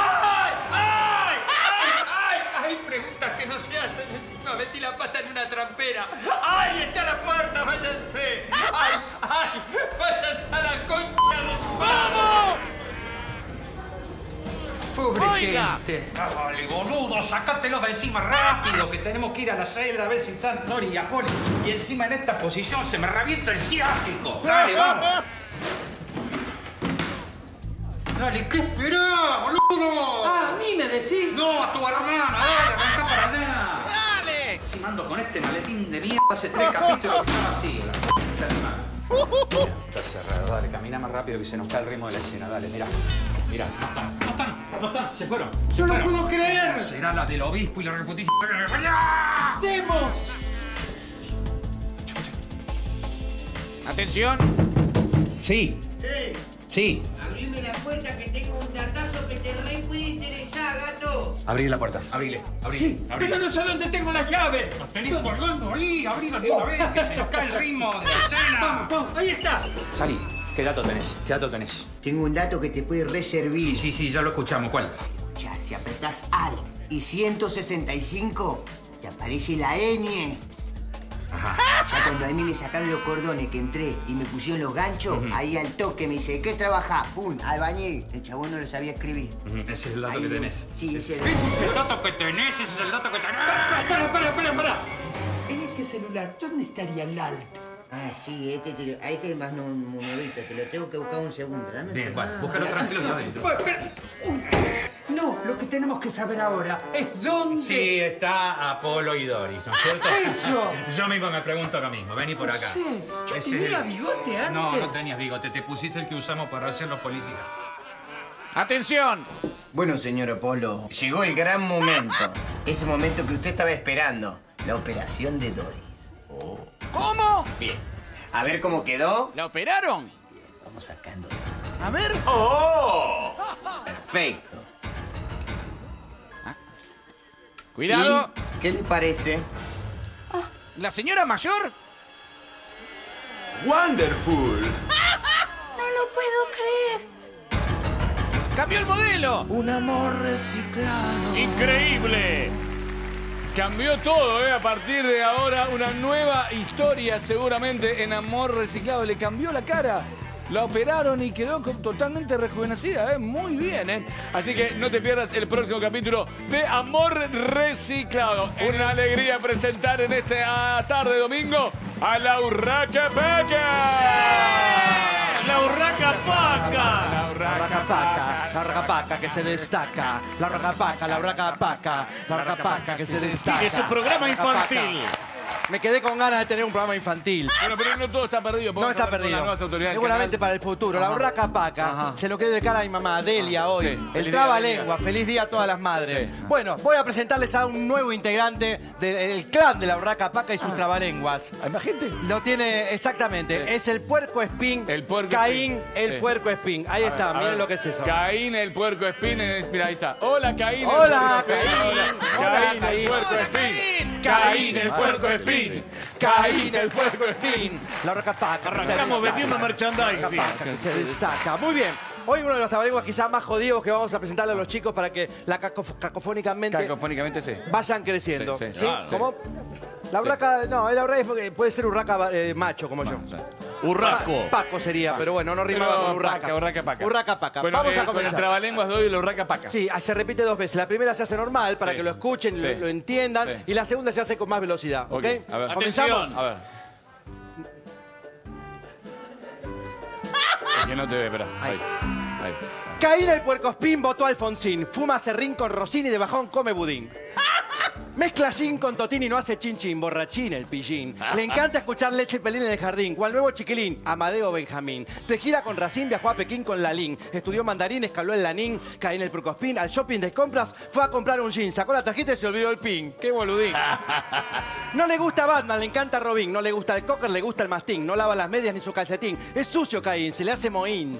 ¡Ay! Preguntas que no se hacen. Encima metí la pata en una trampera. ¡Ay! Está la puerta, váyanse. ¡Ay! Váyanse a la concha de su madre. ¡Vamos! Pobre gente. Dale, boludo, sacátelo de encima rápido, que tenemos que ir a la celda a ver si están Tori y Apoli. Y encima en esta posición se me revienta el ciático. Dale, vamos. Dale, ¿qué esperás, boludo? ¿A mí me decís? No, a tu hermana, dale, arranca para allá. ¡Dale! Encima ando con este maletín de mierda hace 3 capítulos que está vacío. La concha de madre. Está cerrado, dale, camina más rápido que se nos cae el ritmo de la escena, dale, mirá. Mirá, no están, se fueron. ¡No lo puedo creer! Será la del obispo y la reputísima. ¡Hacemos! Atención. Sí. Sí. Abrime la puerta que tengo un datazo que te re puede interesar, gato. Abrí la puerta, abrile. Sí, pero no sé dónde tengo la llave. Nos tenés colgando ahí, abrila de una vez, que se nos cae el ritmo de la escena. Vamos, ahí está. Salí. ¿Qué dato tenés? Tengo un dato que te puede reservir. Sí, ya lo escuchamos. ¿Cuál? Ya, si apretás Alt y 165, te aparece la ñ. Ajá. Ya cuando a mí me sacaron los cordones que entré y me pusieron los ganchos, ahí al toque me dice, ¿qué trabajás? ¡Pum! Albañil. El chabón no lo sabía escribir. Ese es el dato Ahí que lo- tenés. Sí, ese es Ese es el dato que tenés, ese es el dato que tenés. Para. En este celular, ¿dónde estaría el alt? Ah, sí, ahí te más nuevito, te lo tengo que buscar un segundo. Dame Bien, bueno, búscalo tranquilo y adentro. No, lo que tenemos que saber ahora es dónde... Sí, está Apolo y Doris, ¿no es cierto? ¡Eso! Yo mismo me pregunto lo mismo. Vení por acá. Sí, yo Ese tenía es el- bigote antes. No tenías bigote. Te pusiste el que usamos para hacer los policías. ¡Atención! Bueno, señor Apolo, llegó el gran momento. Ese momento que usted estaba esperando. La operación de Doris. ¿Cómo? Bien. A ver cómo quedó. ¿La operaron? Vamos sacando. A ver. ¡Oh! Perfecto. Cuidado. ¿Y qué le parece? ¿La señora mayor? Wonderful. No lo puedo creer. ¡Cambió el modelo! Un amor reciclado. ¡Increíble! Cambió todo, ¿eh? A partir de ahora, una nueva historia seguramente en Amor Reciclado. Le cambió la cara. La operaron y quedó totalmente rejuvenecida, ¿eh? Muy bien, ¿eh? Así que no te pierdas el próximo capítulo de Amor Reciclado. Una alegría presentar en esta tarde domingo a la Urraca Paca. ¡La Urraca Paca! La Urraca Paca. La Urraca Paca que se destaca. La Urraca Paca, la Urraca Paca. La Urraca Paca que se destaca. Es un programa infantil. Me quedé con ganas de tener un programa infantil. Bueno, pero no todo está perdido. No está Podemos hablar con las perdido. nuevas autoridades del Seguramente canal. para el futuro. La Ajá. Urraca Paca. Ajá. Se lo quedé de cara a mi mamá, Delia, hoy. Sí. El Feliz trabalengua. día. Feliz día a todas las madres. Sí. Bueno, voy a presentarles a un nuevo integrante del clan de la Urraca Paca y sus trabalenguas. ¿Hay más gente? Lo tiene exactamente. Sí. Es el puerco espín. El puerco Caín, espín. el Sí. puerco espín. Ahí A está, ver, a miren ver. lo que es eso. Caín, el puerco espín. Mira, ahí está. Hola, Caín. el Hola, puerco espín. Caín. Hola, Hola, Caín, el Caín. puerco espín. Caín, el puerco espín. Caín, el puerco espín. La Urraca Paca. que se Arrancamos destaca. vendiendo merchandising. Paca, que se destaca. Muy bien. Hoy uno de los trabalenguas quizás más jodidos que vamos a presentarle a los chicos para que cacofónicamente Cacofónicamente sí. vayan creciendo. Sí, ¿Sí? sí. Claro. ¿Cómo? La urraca, no, la urraca es porque puede ser urraca macho como yo. Urraco. Paco sería, pero bueno, no rimaba Pero con urraca. Paca, urraca paca. Urraca paca. Bueno, Vamos a con el comenzar. trabalenguas de hoy, la urraca paca. Sí, se repite 2 veces. La primera se hace normal para Sí. que lo escuchen, Sí. lo entiendan. Sí. Y la segunda se hace con más velocidad. ¿Ok? Ok, a ver. ¿Comenzamos? Atención. A ver. Que no te ve, espera. Ahí. Caín el puercoespín votó a Alfonsín. Fuma serrín con rosín y de bajón come budín. Mezcla gin con totín y no hace chin chin, borrachín el pillín. Le encanta escuchar Led Zeppelin en el jardín, cual nuevo chiquilín, Amadeo Benjamín. De gira con Racín, viajó a Pekín con Lalín. Estudió mandarín, escaló el lanín, Caín el puercoespín. Al shopping de compras fue a comprar un jean, sacó la tarjeta y se olvidó el pin. ¡Qué boludín! No le gusta Batman, le encanta Robin. No le gusta el cocker, le gusta el mastín. No lava las medias ni su calcetín. Es sucio Caín, se le hace mohín.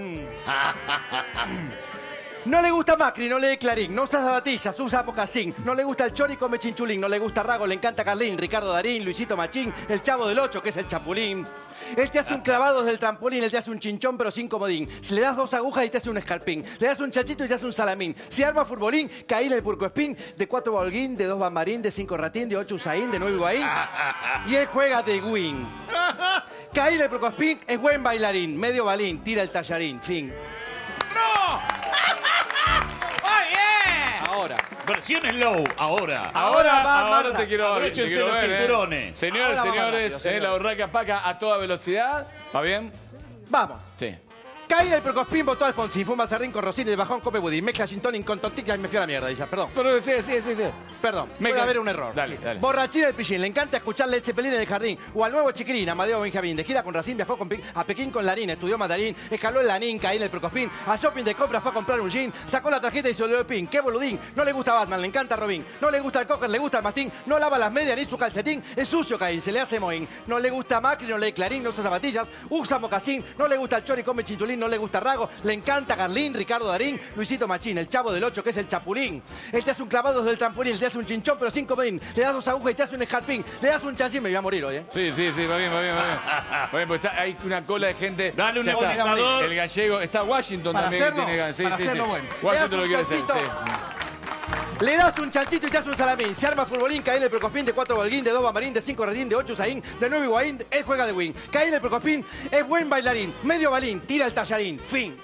No le gusta Macri, no lee Clarín, no usa zapatillas, usa mocasín. No le gusta el chori, come chinchulín. No le gusta Rago, le encanta Carlín, Ricardo Darín, Luisito Machín, el Chavo del 8, que es el Chapulín. Él te hace un clavado desde el trampolín, él te hace un chinchón pero sin comodín. Si le das 2 agujas y te hace un escarpín. Le das un chachito y te hace un salamín. Si arma futbolín, Caín el puercoespín, de 4 bolguín, de 2 bambarín, de 5 ratín, de 8 usaín, de 9 higuaín. Y él juega de win. Caín el puercoespín es buen bailarín, medio balín, tira el tallarín, fin. ¡No! Ahora. Versión slow, ahora. Ahora te quiero ver. Abróchense los cinturones. Señores, la urraca paca a toda velocidad. ¿Va bien? Vamos. Sí. Caín el puercoespín votó a Alfonsín. Fuma serrín con rosín y de bajón come budín. Mezcla gin tonic con tortilla y me fui a la mierda. Y ya, perdón. Pero sí. Perdón, puede haber un error. Dale. Borrachín el pillín, le encanta escuchar Led Zeppelin en el jardín. O al nuevo chiquilín, Amadeo Benjamín. De gira con Racín, viajó a Pekín con Larín. Estudió mandarín, escaló el lanín, Caín el puercoespín. A shopping de compras fue a comprar un jean. Sacó la tarjeta y se olvidó el pin. ¡Qué boludín! No le gusta Batman, le encanta Robin. No le gusta el cocker, le gusta el mastín. No lava las medias ni su calcetín. Es sucio Caín, se le hace mohín. No le gusta Macri, no lee Clarín, no usa zapatillas. Usa mocasín. No le gusta el chori, come chinchulín. No le gusta Rago. Le encanta Carlín, Ricardo Darín, Luisito Machín, el Chavo del 8, que es el Chapulín. Él te hace un clavado desde el trampolín, te hace un chinchón pero sin comodín. Le das 2 agujas y te hace un escarpín. Le das un chanchín, me voy a morir hoy, ¿eh? Sí, va bien. Bueno, pues hay una cola de gente. Dale un Ya está. comunicador. El gallego. Está Washington Para también. hacerlo, que tiene ganas. para hacerlo bueno. Washington lo Le quiere das hacer, un sí. Le das un chanchito y te hace un salamín. Se arma futbolín, Caín el puercoespín, de 4 bolguín, de 2 bambarín, de 5 redín, de 8 usaín, de 9 higuaín. Él juega de win. Caín el puercoespín es buen bailarín, medio balín, tira el tallarín. Fin.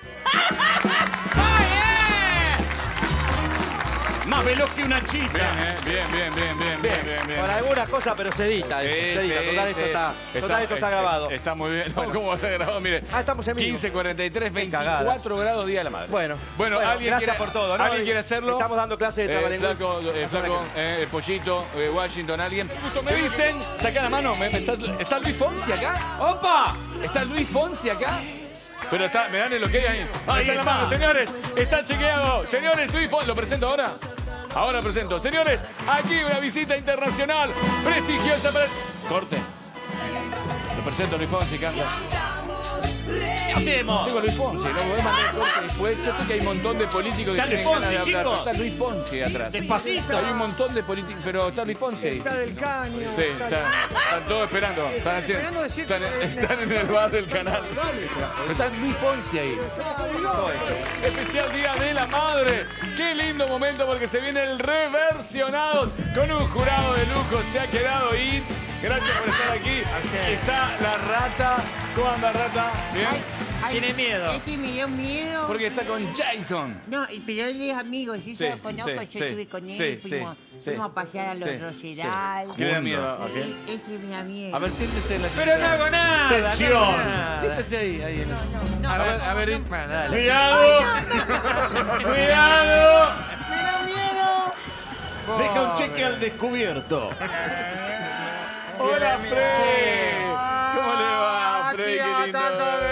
Más veloz que una chica. Bien. Por algunas cosas, pero se edita. Total, esto está grabado. Está muy bien. No, ¿cómo está grabado? Mire. Estamos en vivo. 15:43, 24 grados, Día de la Madre. Bueno, alguien gracias quiere, por todo, ¿no? ¿Alguien quiere hacerlo? Estamos dando clases de trabalengua. Flaco, el Pollito, Washington, alguien. Justo me dicen, saca la mano, ¿está Luis Fonsi acá? ¡Opa! ¿Está Luis Fonsi acá? Pero me dan el ok ahí. Ahí está en la está. mano, señores. Está chequeado. Señores, Luis Fonsi. ¿Lo presento ahora? Ahora presento. Señores, aquí una visita internacional prestigiosa para... Corte. Lo presento a Luis Fonsi, canta. ¿Qué hacemos? Digo Luis Fonsi, no podemos mandar el corte después. Yo sé que hay un montón de políticos que Está tienen Luis ganas de Fonsi, hablar. chicos. Está Luis Fonsi atrás. Despacito. Hay un montón de políticos, pero está Luis Fonsi ahí. Está del caño. Sí, están todos esperando. Están en el bar del canal. Pero está Luis Fonsi ahí. Especial Día de la Madre. Qué lindo momento porque se viene el Reversionados con un jurado de lujo. Se ha quedado ahí. Gracias por estar aquí. Está la Rata. ¿Cómo anda, Rata? ¿Bien? ¿Tiene miedo? Este me dio miedo. Porque está con Jason. No, pero él es amigo, sí, Sí, yo lo conozco, sí, yo sí, estuve con él, sí, fuimos sí, a pasear a los sí, Rosedal. ¿Qué le da miedo? Este me da miedo. A ver, siéntese en la Pero no hago nada. Tensión. Siéntese ahí. No, A ver. Cuidado. Cuidado. me da miedo. Deja un cheque al descubierto. Hola, Frey. ¿Cómo le va, Frey? Qué lindo.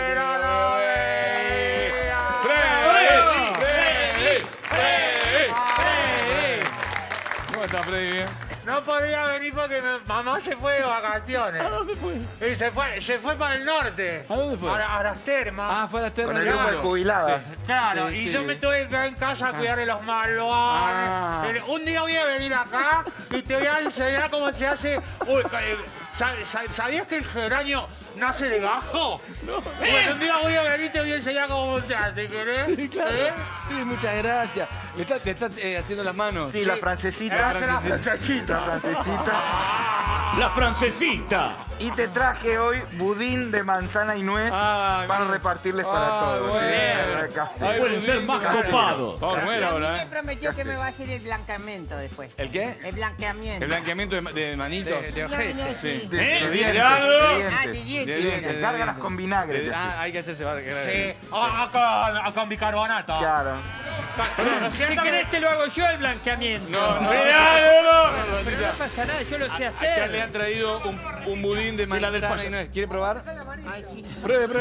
¿Cómo está, Frey? ¿Bien? No podía venir porque mamá se fue de vacaciones. ¿A dónde fue? Y se fue para el norte. ¿A dónde fue? A las termas. Ah, fue a las termas. Con el grupo de jubiladas. Sí. Claro, Sí, y sí. yo me tuve que quedar en casa a cuidar de los malos. Un día voy a venir acá y te voy a enseñar cómo se hace. Uy, ¿sabías que el geranio nace de gajo? No. Bueno, un día voy a venir y te voy a enseñar cómo se hace, ¿querés? Sí, claro. Sí, muchas gracias. Le está haciendo las manos. Sí, la francesita. La francesita. La francesita. Y te traje hoy budín de manzana y nuez para repartirles para todos. Bueno. ¿sí? Ay, Pueden ser más copados. Vamos a comer A mí ahora, me ¿eh? prometió que me va a hacer el blanqueamiento después. ¿El qué? El blanqueamiento. ¿El blanqueamiento de manitos? De No, no, Sí. sí. De dientes. Ah, de De dientes. dientes. Cárgalas con vinagre. Hay que hacerse bar- Sí. Con bicarbonato. Claro. Si querés te lo hago yo el blanqueamiento. No. Pero no pasa nada, yo lo sé Acá le hacer. han traído un budín de Sí, la del manzana pollo. y nuez. ¿Quiere probar? Ay, sí. Pruebe.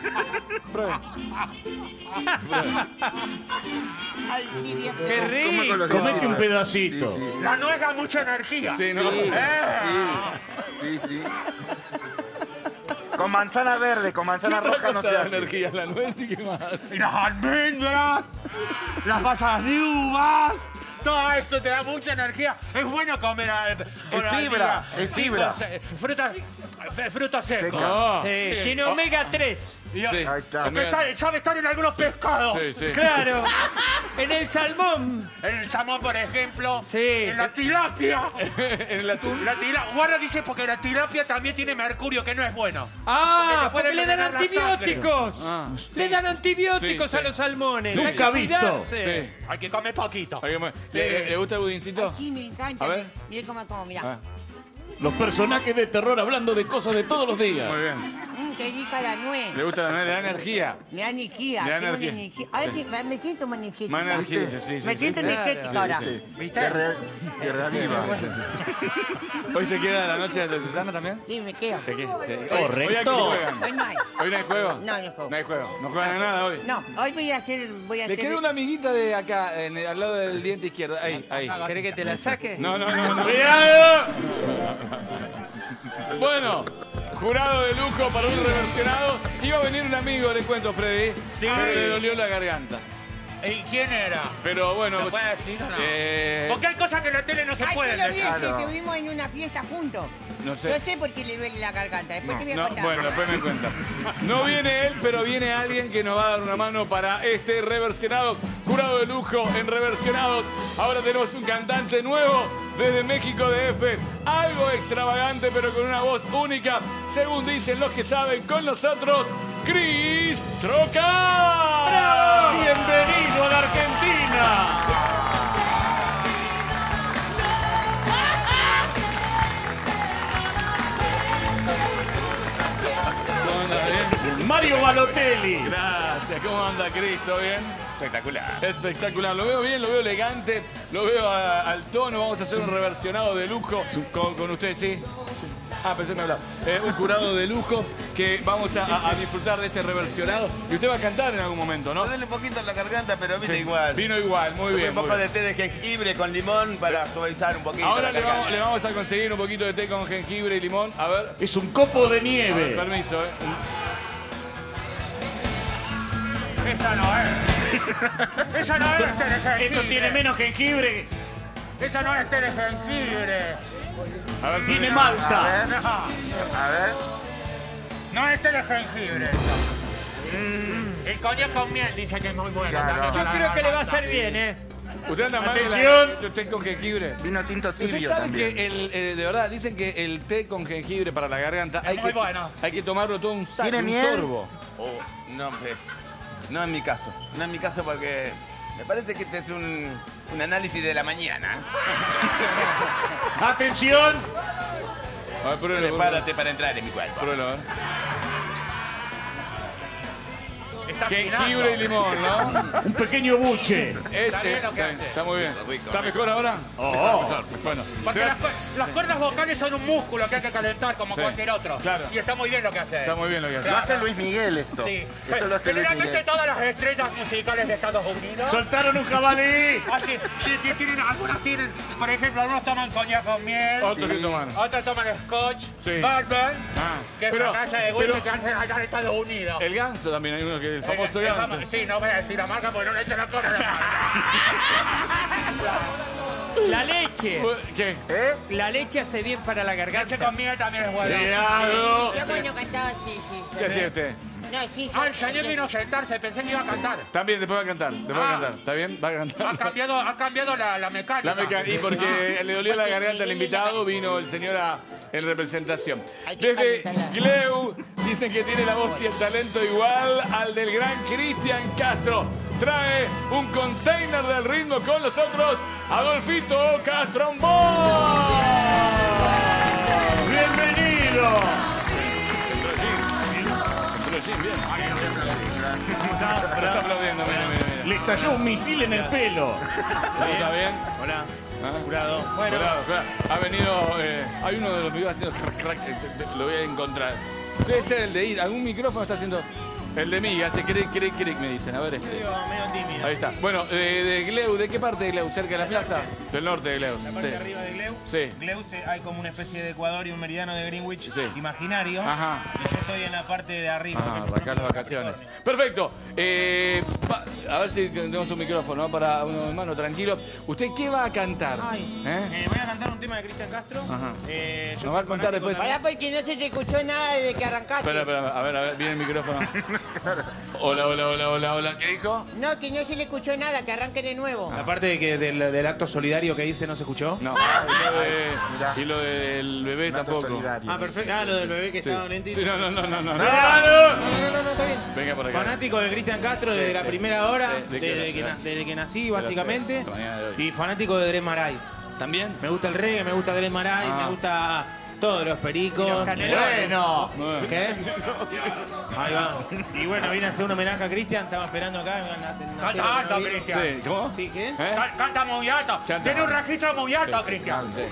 Ay, sí, bien. ¡Qué rico! Comete un pedacito. La nuez da mucha energía. Sí, no. Sí. Con manzana verde, con manzana roja no se da hace. energía, la nuez y qué más. Y las almendras, las pasas de uvas, todo esto te da mucha energía. Es bueno comer fibra, es fibra. Frutos secos. No. Tiene omega 3. Sí. Ahí está. Que sabe estar en algunos pescados. Sí. Claro. En el salmón. En el salmón, por ejemplo. Sí. En la tilapia. En el atún. Guarda, dice, porque la tilapia también tiene mercurio, que no es bueno. Ah, Porque porque le le dan puede envenenar la antibióticos. Ah. Le dan antibióticos Sí. a los salmones. Nunca Hay que visto. cuidarse. Sí. Hay que comer poquito. ¿Le gusta el budincito? Sí, me encanta. A ver. Mire cómo como, A mira. ver. Los personajes de terror hablando de cosas de todos los días. Muy bien. Qué rica la nuez. ¿Le gusta la nuez? Le da energía. Me da energía. Me da tengo energía. Ay, me siento más energética. Más energética, sí. Me siento energética ahora. Te reaviva. ¿Hoy se queda la noche de Susana también? Sí, me quedo. Se queda. Correcto. ¿Hoy a qué juegan? Hoy no hay. ¿Hoy no hay juego? No, no hay juego. No hay juego. ¿No juegan a nada hoy? No, hoy voy a hacer. Le queda una amiguita de acá, al lado del diente izquierdo. Ahí. ¿Querés que te la saque? No. ¡Cuidado! Bueno, jurado de lujo para un reversionado. Iba a venir un amigo, le cuento, Freddy. Sí. Pero le dolió la garganta. ¿Y quién era? Pero bueno, ¿Lo puede decir o no? eh, Porque hay cosas que en la tele no se Ay, pueden yo lo vi, decir. sí, estuvimos en una fiesta juntos. no Yo sé. sé por qué le duele la garganta. Después te voy a contar. Bueno, después me cuenta. No viene él, pero viene alguien que nos va a dar una mano para este reversionado. Jurado de lujo en reversionados. Ahora tenemos un cantante nuevo desde México DF. Algo extravagante, pero con una voz única. Según dicen los que saben, con nosotros, Cris Trocar. Bienvenido a la Argentina. ¿Cómo anda? ¿Bien? Mario Balotelli. Gracias. ¿Cómo anda, Cris? ¿Todo bien? Espectacular. Espectacular, lo veo bien, lo veo elegante, lo veo al tono. Vamos a hacer un reversionado de lujo con usted, ¿sí? Ah, pensé que me hablaba. Un jurado de lujo que vamos a disfrutar de este reversionado. Y usted va a cantar en algún momento, ¿no? Me duele un poquito en la garganta, pero vino igual. Vino igual, muy bien. Un poco muy de bien. té de jengibre con limón para suavizar un poquito. Ahora la garganta. le vamos a conseguir un poquito de té con jengibre y limón. A ver. Es un copo de A ver, nieve. permiso, Esa no es. Esa no es té de jengibre. Esto tiene menos jengibre. Esa no es té de jengibre. A ver, Tiene no. malta. No. A ver. No es té de jengibre. El coñac con miel dice que es muy bueno. Claro. también Yo para la creo que le va a garganta. hacer bien, ¿eh? Usted anda mal de Atención. el té con jengibre. Vino tinto Usted tibio sabe también. que de verdad dicen que el té con jengibre para la garganta Es muy bueno. hay que tomarlo todo un saco, ¿Tiene un miel? sorbo. Oh, no, no en mi caso. No en mi caso porque me parece que este es un análisis de la mañana. Atención. A ver, pruébelo, Prepárate para entrar en mi cuerpo. pruébelo, a ver. Está Jengibre y limón, ¿no? Un pequeño buche. Está bien lo que hace. Está muy bien. Rico, ¿Está rico. mejor ahora? Oh. Bueno, Porque se las, hace- las cuerdas vocales son un músculo que hay que calentar como Sí, cualquier otro. claro. Y está muy bien lo que hace. está muy bien lo que hace. Lo hace Luis Miguel esto. Sí. Esto lo hace Luis Generalmente Miguel. todas las estrellas musicales de Estados Unidos. Soltaron un jabalí. Ah, sí, sí, tienen, algunas tienen, por ejemplo, algunos toman coñac con miel. Otros que toman. Otros toman scotch, Sí. bourbon, Ah, que es pero- una casa de pero- whisky que hacen allá en Estados Unidos. El ganso también, hay uno que el famoso El ganso. sí, no voy a decir la marca porque no le echen la cara. La leche. ¿Qué? La leche hace bien para la Leche garganta. con miel también es bueno. Cuidado. Yo cuando cantaba, sí. ¿Qué hacía usted? No, sí. Ah, el señor vino a sentarse, pensé que iba a cantar. También, después va a cantar. Después va a Ah. cantar. ¿Está bien? Va a cantar. Ha cambiado la mecánica. La y porque le dolió la garganta al invitado, vino el señor en representación. Hay que Desde calentarla. Gleu Dicen que tiene la voz y el talento igual al del gran Cristian Castro. Trae un container del ritmo con nosotros, Adolfito Castrombó. ¡Bienvenido! Está aplaudiendo, mira. Le estalló un misil en el pelo. ¿Está bien? Hola. ¿Ah? Jurado. Bueno. Jurado. Ha venido... hay uno de los que iba haciendo crack, lo voy a encontrar. Debe ser el de ir. ¿Algún micrófono está haciendo...? El de mí, hace cric, me dicen. A ver este. Medio tímido. Ahí está. Bueno, de Gleu, ¿de qué parte de Gleu? ¿Cerca de la plaza? Del norte de Gleu. La parte de arriba de Gleu. Sí. Gleu hay como una especie de Ecuador y un meridiano de Greenwich imaginario. Ajá. Y yo estoy en la parte de arriba. Ajá, acá las vacaciones. Perfecto. A ver si tenemos un micrófono para un hermano tranquilo. ¿Usted qué va a cantar? Voy a cantar un tema de Cristian Castro. Ajá. Yo Nos va a contar después. Pará porque no se te escuchó nada desde que arrancaste. Espera, a ver, viene el micrófono. Hola, ¿qué dijo? No, que no se le escuchó nada, que arranque de nuevo. La parte de que del acto solidario que hice no se escuchó. No. Y lo del bebé tampoco. Ah, perfecto. Ah, lo del bebé que estaba lento. Sí, no, está bien. Venga por acá. Fanático de Cristian Castro desde la primera hora, Sí, desde que nací, básicamente. la mañana de hoy. Y fanático de Dre Maray. ¿También? Me gusta el reggae, me gusta Dre Maray, me gusta todos los pericos. Bueno. ¿Qué? Ahí va. Y bueno, vine a hacer un homenaje a Cristian, estaba esperando acá. Canta alto, Cristian. Sí, ¿cómo? ¿Sí, qué? Canta muy alto. Tiene un registro muy alto, Cristian. Sí.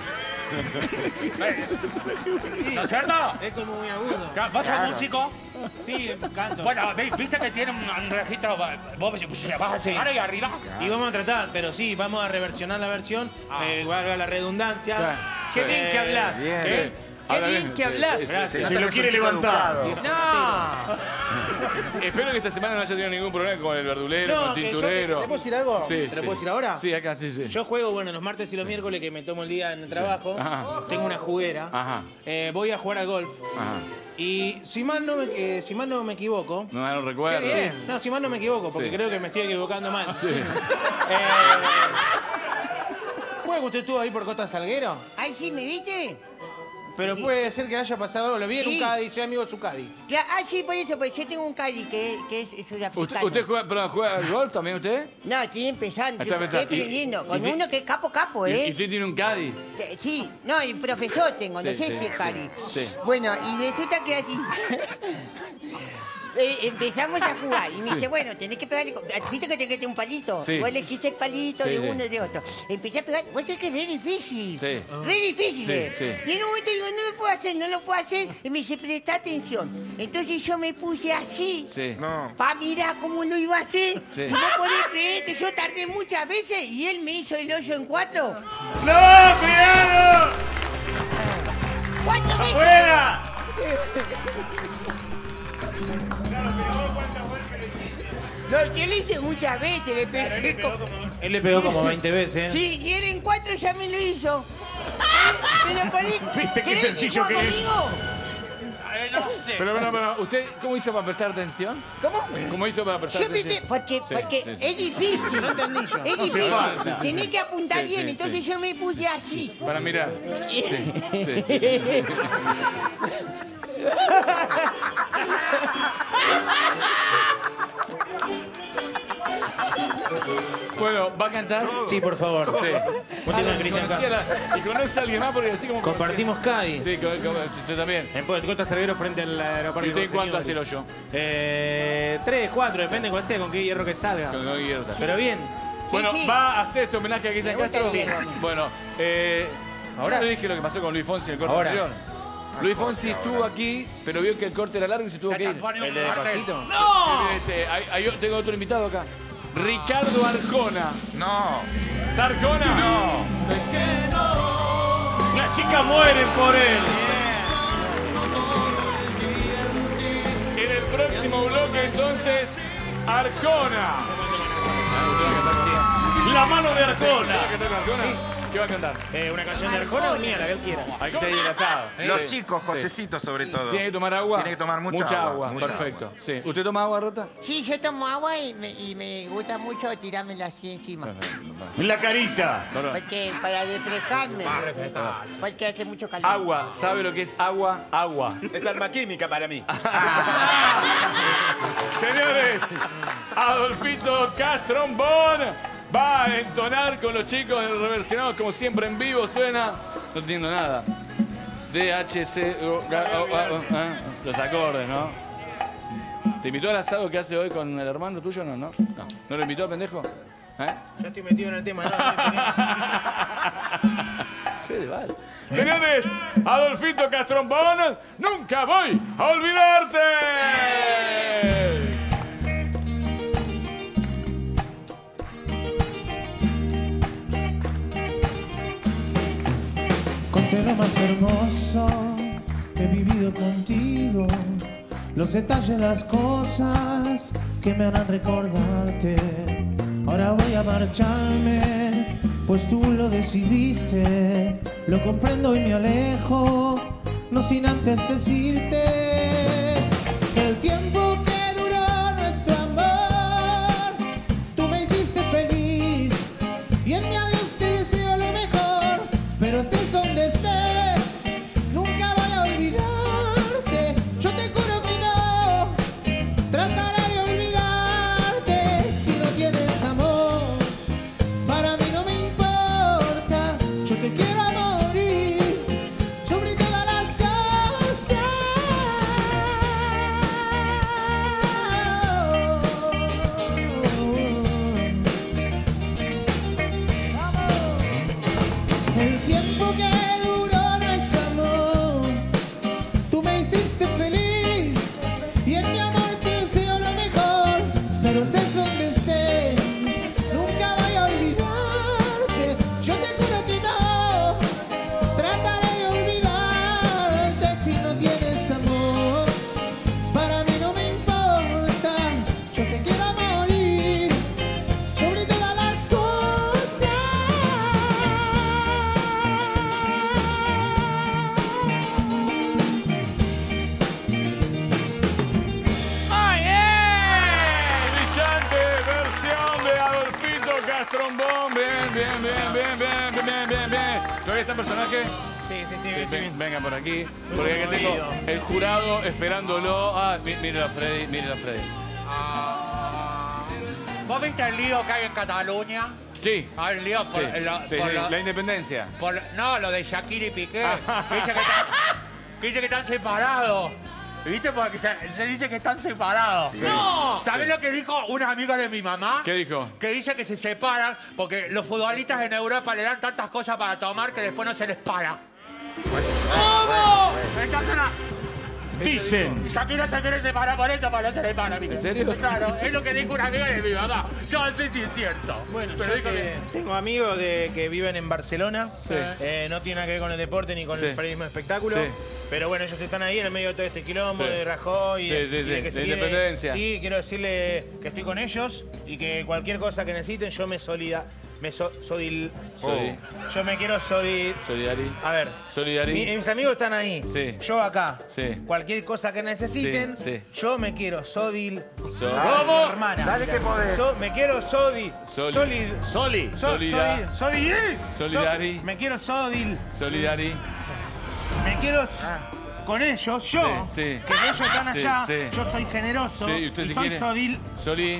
¿No es cierto? Es como muy agudo. ¿Vos sos músico? Sí, canto. Bueno, viste que tiene un registro. ¿Vos vas a llegar ahí arriba? Y vamos a tratar, pero sí, vamos a reversionar la versión. Valga la redundancia. Qué bien que hablas. ¿Qué? Qué bien que hablas. Gracias. Se lo quiere levantar. No. Espero que esta semana no haya tenido ningún problema con el verdulero, con el tinturero. ¿Te puedo decir algo? Sí, ¿Te lo puedo decir ahora? Sí, acá, sí. Yo juego, bueno, los martes y los miércoles que me tomo el día en el trabajo. Ajá. Tengo una juguera. Ajá. Voy a jugar al golf. Ajá. Y si mal no me equivoco. No recuerdo. Qué bien. No, si mal no me equivoco, porque Sí. creo que me estoy equivocando mal. Sí. ¿Puede que usted estuvo ahí por Costa Salguero? Ay, sí, ¿me viste? Pero puede ser que le haya pasado, lo vi en un Sí. Caddy, soy amigo de su Caddy. Sí, por eso, pues yo tengo un Caddy que es sudafricano. ¿Usted juega al golf también, usted? No, estoy empezando, Está estoy empezando. aprendiendo. Con ¿Y uno que es capo, ¿Y ¿eh? usted tiene un caddy? Sí, no, el profesor tengo, no Sí, sé sí, si es sí, Caddy. sí. Bueno, y resulta que así... empezamos a jugar y me Sí. dice, bueno, tenés que pegarle... ¿Viste que tenés que tener un palito? Sí. Vos elegís el palito Sí, de sí. uno y de otro. Empecé a pegar, vos sabés que es re difícil. Sí. Re difícil. Sí. Y en un momento digo, no lo puedo hacer. Y me dice, presta atención. Entonces yo me puse así. Sí. Pa' mirar cómo lo iba a hacer. Sí. Y no podés creer que yo tardé muchas veces y él me hizo el hoyo en 4. ¡No, cuidado! 4 veces. ¡Afuera! No, que le hice muchas veces, le pegué Él le pegó como 20 veces. Sí, y él en 4 ya me lo hizo. ¿Viste qué sencillo que es? Amigo? No sé. Pero, ¿usted cómo hizo para prestar atención? ¿Cómo? ¿Cómo hizo para prestar Yo viste, atención? porque sí. es difícil. No entendí yo. Es difícil. sí, sí, Tenés sí. que apuntar Sí, bien, sí, entonces sí. yo me puse así. Para mirar. Sí. Bueno, ¿va a cantar? Sí, por favor. Sí. Vos tenés a Cristian Castro. ¿Y conoce a alguien más? Porque así como... Compartimos Caddy. Sí, usted también. En Costa Salguero frente al aeropuerto. ¿Y usted en cuánto Porteño. hace el hoyo? 3, 4, depende cuál sea, con qué hierro que salga. Pero bien. Bueno, sí. ¿va a hacer este homenaje a Cristian Me gusta Castro? el hierro. Bueno, Ahora. yo le dije lo que pasó con Luis Fonsi en el corte Ahora. anterior. Luis Fonsi estuvo aquí, pero vio que el corte era largo y se tuvo que ir. ¿El de Despacito? Yo tengo otro invitado acá. Ricardo Arjona. No. ¿Está Arjona? Las chicas mueren por él. En el próximo bloque, entonces, Arjona. La mano de Arjona. ¿Qué va a cantar? Una canción de Arjona o mía, la que él quiera. Ahí está hidratado. Los chicos, Josecito sobre todo. ¿Tiene que tomar agua? Tiene que tomar mucha agua. Perfecto. Sí. ¿Usted toma agua, Rota? Sí, yo tomo agua y me gusta mucho tirármela así encima. En la carita. Porque para refrescarme. Porque hace mucho calor. Agua. ¿Sabe lo que es agua? Agua. Es arma química para mí. Señores, Adolfito Castrombón va a entonar con los chicos reversionados como siempre en vivo. Suena, no entiendo nada. DHC, los acordes, ¿no? ¿Te invitó al asado que hace hoy con el hermano tuyo? No. ¿No lo invitó, pendejo? Yo estoy metido en el tema. Fede, vale. Señores, Adolfito Castrombón, nunca voy a olvidarte. Conté lo más hermoso que he vivido contigo, los detalles, las cosas que me harán recordarte. Ahora voy a marcharme, pues tú lo decidiste. Lo comprendo y me alejo, no sin antes decirte que el tiempo que duró nuestro amor, tú me hiciste feliz y en mi adiós te deseo lo mejor. Pero estés donde estés, nunca voy a olvidarte. Yo te juro que no trataré de olvidarte. Si no tienes amor, para mí no me importa. Yo te quiero a morir sobre todas las cosas. El tiempo que duró nuestro amor, tú me hiciste feliz y en mi amor te deseo lo mejor. Pero estés donde estés, nunca voy a olvidarte. Yo te juro que no trataré de olvidarte. Si no tienes amor, para mí no me importa. Yo te quiero a morir sobre todas las cosas. Brillante versión de Adolfito Castrombón. Bien. ¿Todavía está el personaje? Sí. Venga por aquí. Porque aquí tengo el jurado esperándolo. Míralo, Freddy. ¿Vos viste el lío que hay en Cataluña? Sí. El lío por, Sí, la independencia. No, lo de Shakira y Piqué. que dice que están separados. ¿Viste? Porque se dice que están separados. Sí. ¡No! Sí. ¿Sabés lo que dijo una amiga de mi mamá? ¿Qué dijo? Que dice que se separan porque los futbolistas en Europa le dan tantas cosas para tomar que después no se les para. ¿Cómo? Entonces Dicen. Shakira se quiere separar por eso, para no se le para. ¿En serio? Claro, es lo que dijo una amiga de mi mamá. Yo no sé si es cierto. Bueno, pero dijo tengo amigos que viven en Barcelona. Sí. No tiene nada que ver con el deporte ni con Sí. el periodismo de espectáculo. Sí. Pero bueno, ellos están ahí en el medio de todo este quilombo Sí. de Rajoy. Sí, y sí, de que de se quiere- independencia. Sí, quiero decirle que estoy con ellos y que cualquier cosa que necesiten yo me yo me quiero Solidari. A ver, Solidari. mis amigos están ahí. Sí. Yo acá. Sí. Cualquier cosa que necesiten, Sí. yo me quiero ¿Cómo? hermana. Dale que podés. Yo me quiero Solidari. Me quiero Sodil. Solidari. Me quiero con ellos, yo. Sí, sí. Que ellos están Sí, allá. sí. Yo soy generoso. Sí, ¿y usted y si soy quiere? Sodil. Solida.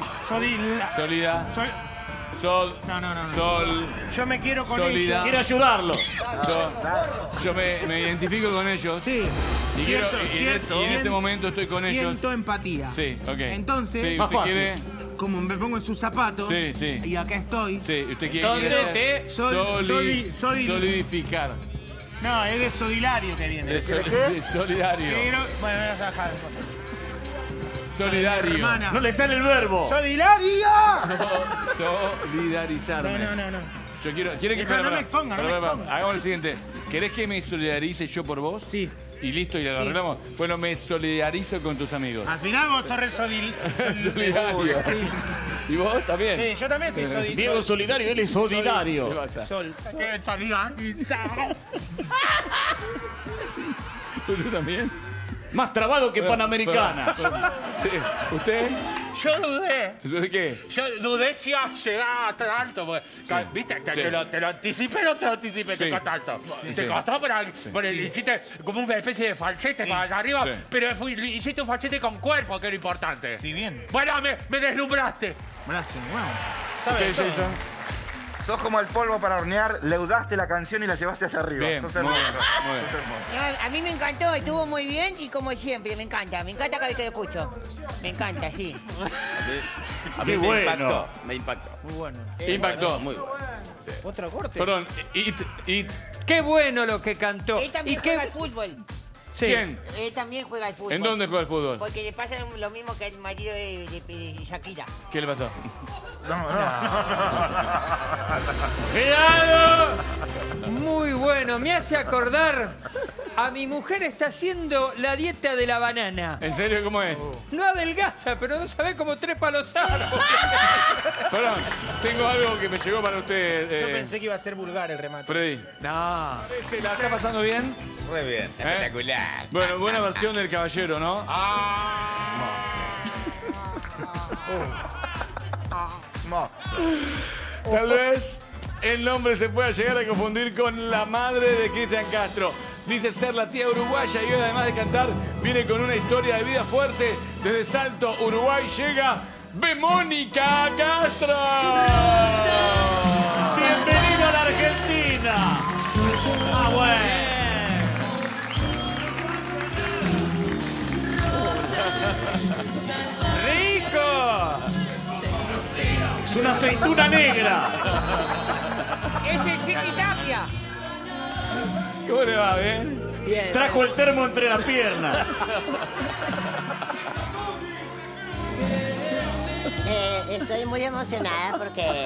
No. Sol. Yo me quiero con Sólida. ellos. Quiero ayudarlo. Yo me identifico con ellos. Sí. Y, y en este momento estoy con ellos. Siento empatía. Sí, ok. Entonces, Sí, más ¿usted fácil. quiere? como me pongo en sus zapatos, Sí, sí. y acá estoy. Sí, ¿usted quiere Entonces quiere solidificar? No, es de Sodilario que viene. ¿De qué? Solidario. Bueno, ya está. Solidario. Hermana. No le sale el verbo. ¡Solidario! Solidarizarme. No. Yo quiero... ¿Quieren que No me exponga, no me exponga. Hagamos lo siguiente. ¿Querés que me solidarice yo por vos? Sí. Y listo, y lo arreglamos. Bueno, me solidarizo con tus amigos. Al final vos sos el Solidario. ¿Y vos también? Sí, yo también estoy solidario. Diego solidario, él es solidario. ¿Qué pasa? ¿Usted también? Más trabado que Panamericana. Sí. ¿Usted? Yo dudé. ¿De qué? Yo dudé si llegaba tan alto. Porque, ¿viste? Te lo anticipé, no te lo anticipé. Sí. Te costó alto. Sí. Te costó, pero hiciste como una especie de falsete para allá arriba. Sí. Pero hiciste un falsete con cuerpo, que era importante. Sí, bien. Bueno, me deslumbraste. Gracias, wow. ¿Qué, Jason? Sos como el polvo para hornear, leudaste la canción y la llevaste hacia arriba. Bien, Sos muy hermoso. bien, muy bien. Sos hermoso. No, a mí me encantó, estuvo muy bien y como siempre, me encanta cada vez que lo escucho. Me encanta, sí. A Qué mí bueno. me impactó. Muy bueno. Impactó. Muy bueno. Otro corte. Perdón, Qué bueno lo que cantó. Él también juega al fútbol. Sí. ¿Quién? Él también juega al fútbol. ¿En dónde juega el fútbol? Porque le pasa lo mismo que al marido de Shakira. ¿Qué le pasó? ¡Cuidado! Muy bueno, me hace acordar. A mi mujer está haciendo la dieta de la banana. ¿En serio cómo es? No adelgaza, pero no sabe cómo trepa los árboles. Perdón, tengo algo que me llegó para usted. Yo pensé que iba a ser vulgar el remate. Freddy. No. ¿Se la está pasando bien? Muy bien, espectacular. Bueno, buena versión del caballero, ¿no? Tal vez el nombre se pueda llegar a confundir con la madre de Cristian Castro. Dice ser la tía uruguaya y hoy, además de cantar, viene con una historia de vida fuerte. Desde Salto, Uruguay, llega Bemónica Castro. ¡Bienvenido a la Argentina! ¡Ah, bueno! ¡Rico! Es una aceituna negra. ¡Es el Chiqui Tapia! ¿Cómo le va, bien? Bien. Trajo el termo entre las piernas. Estoy muy emocionada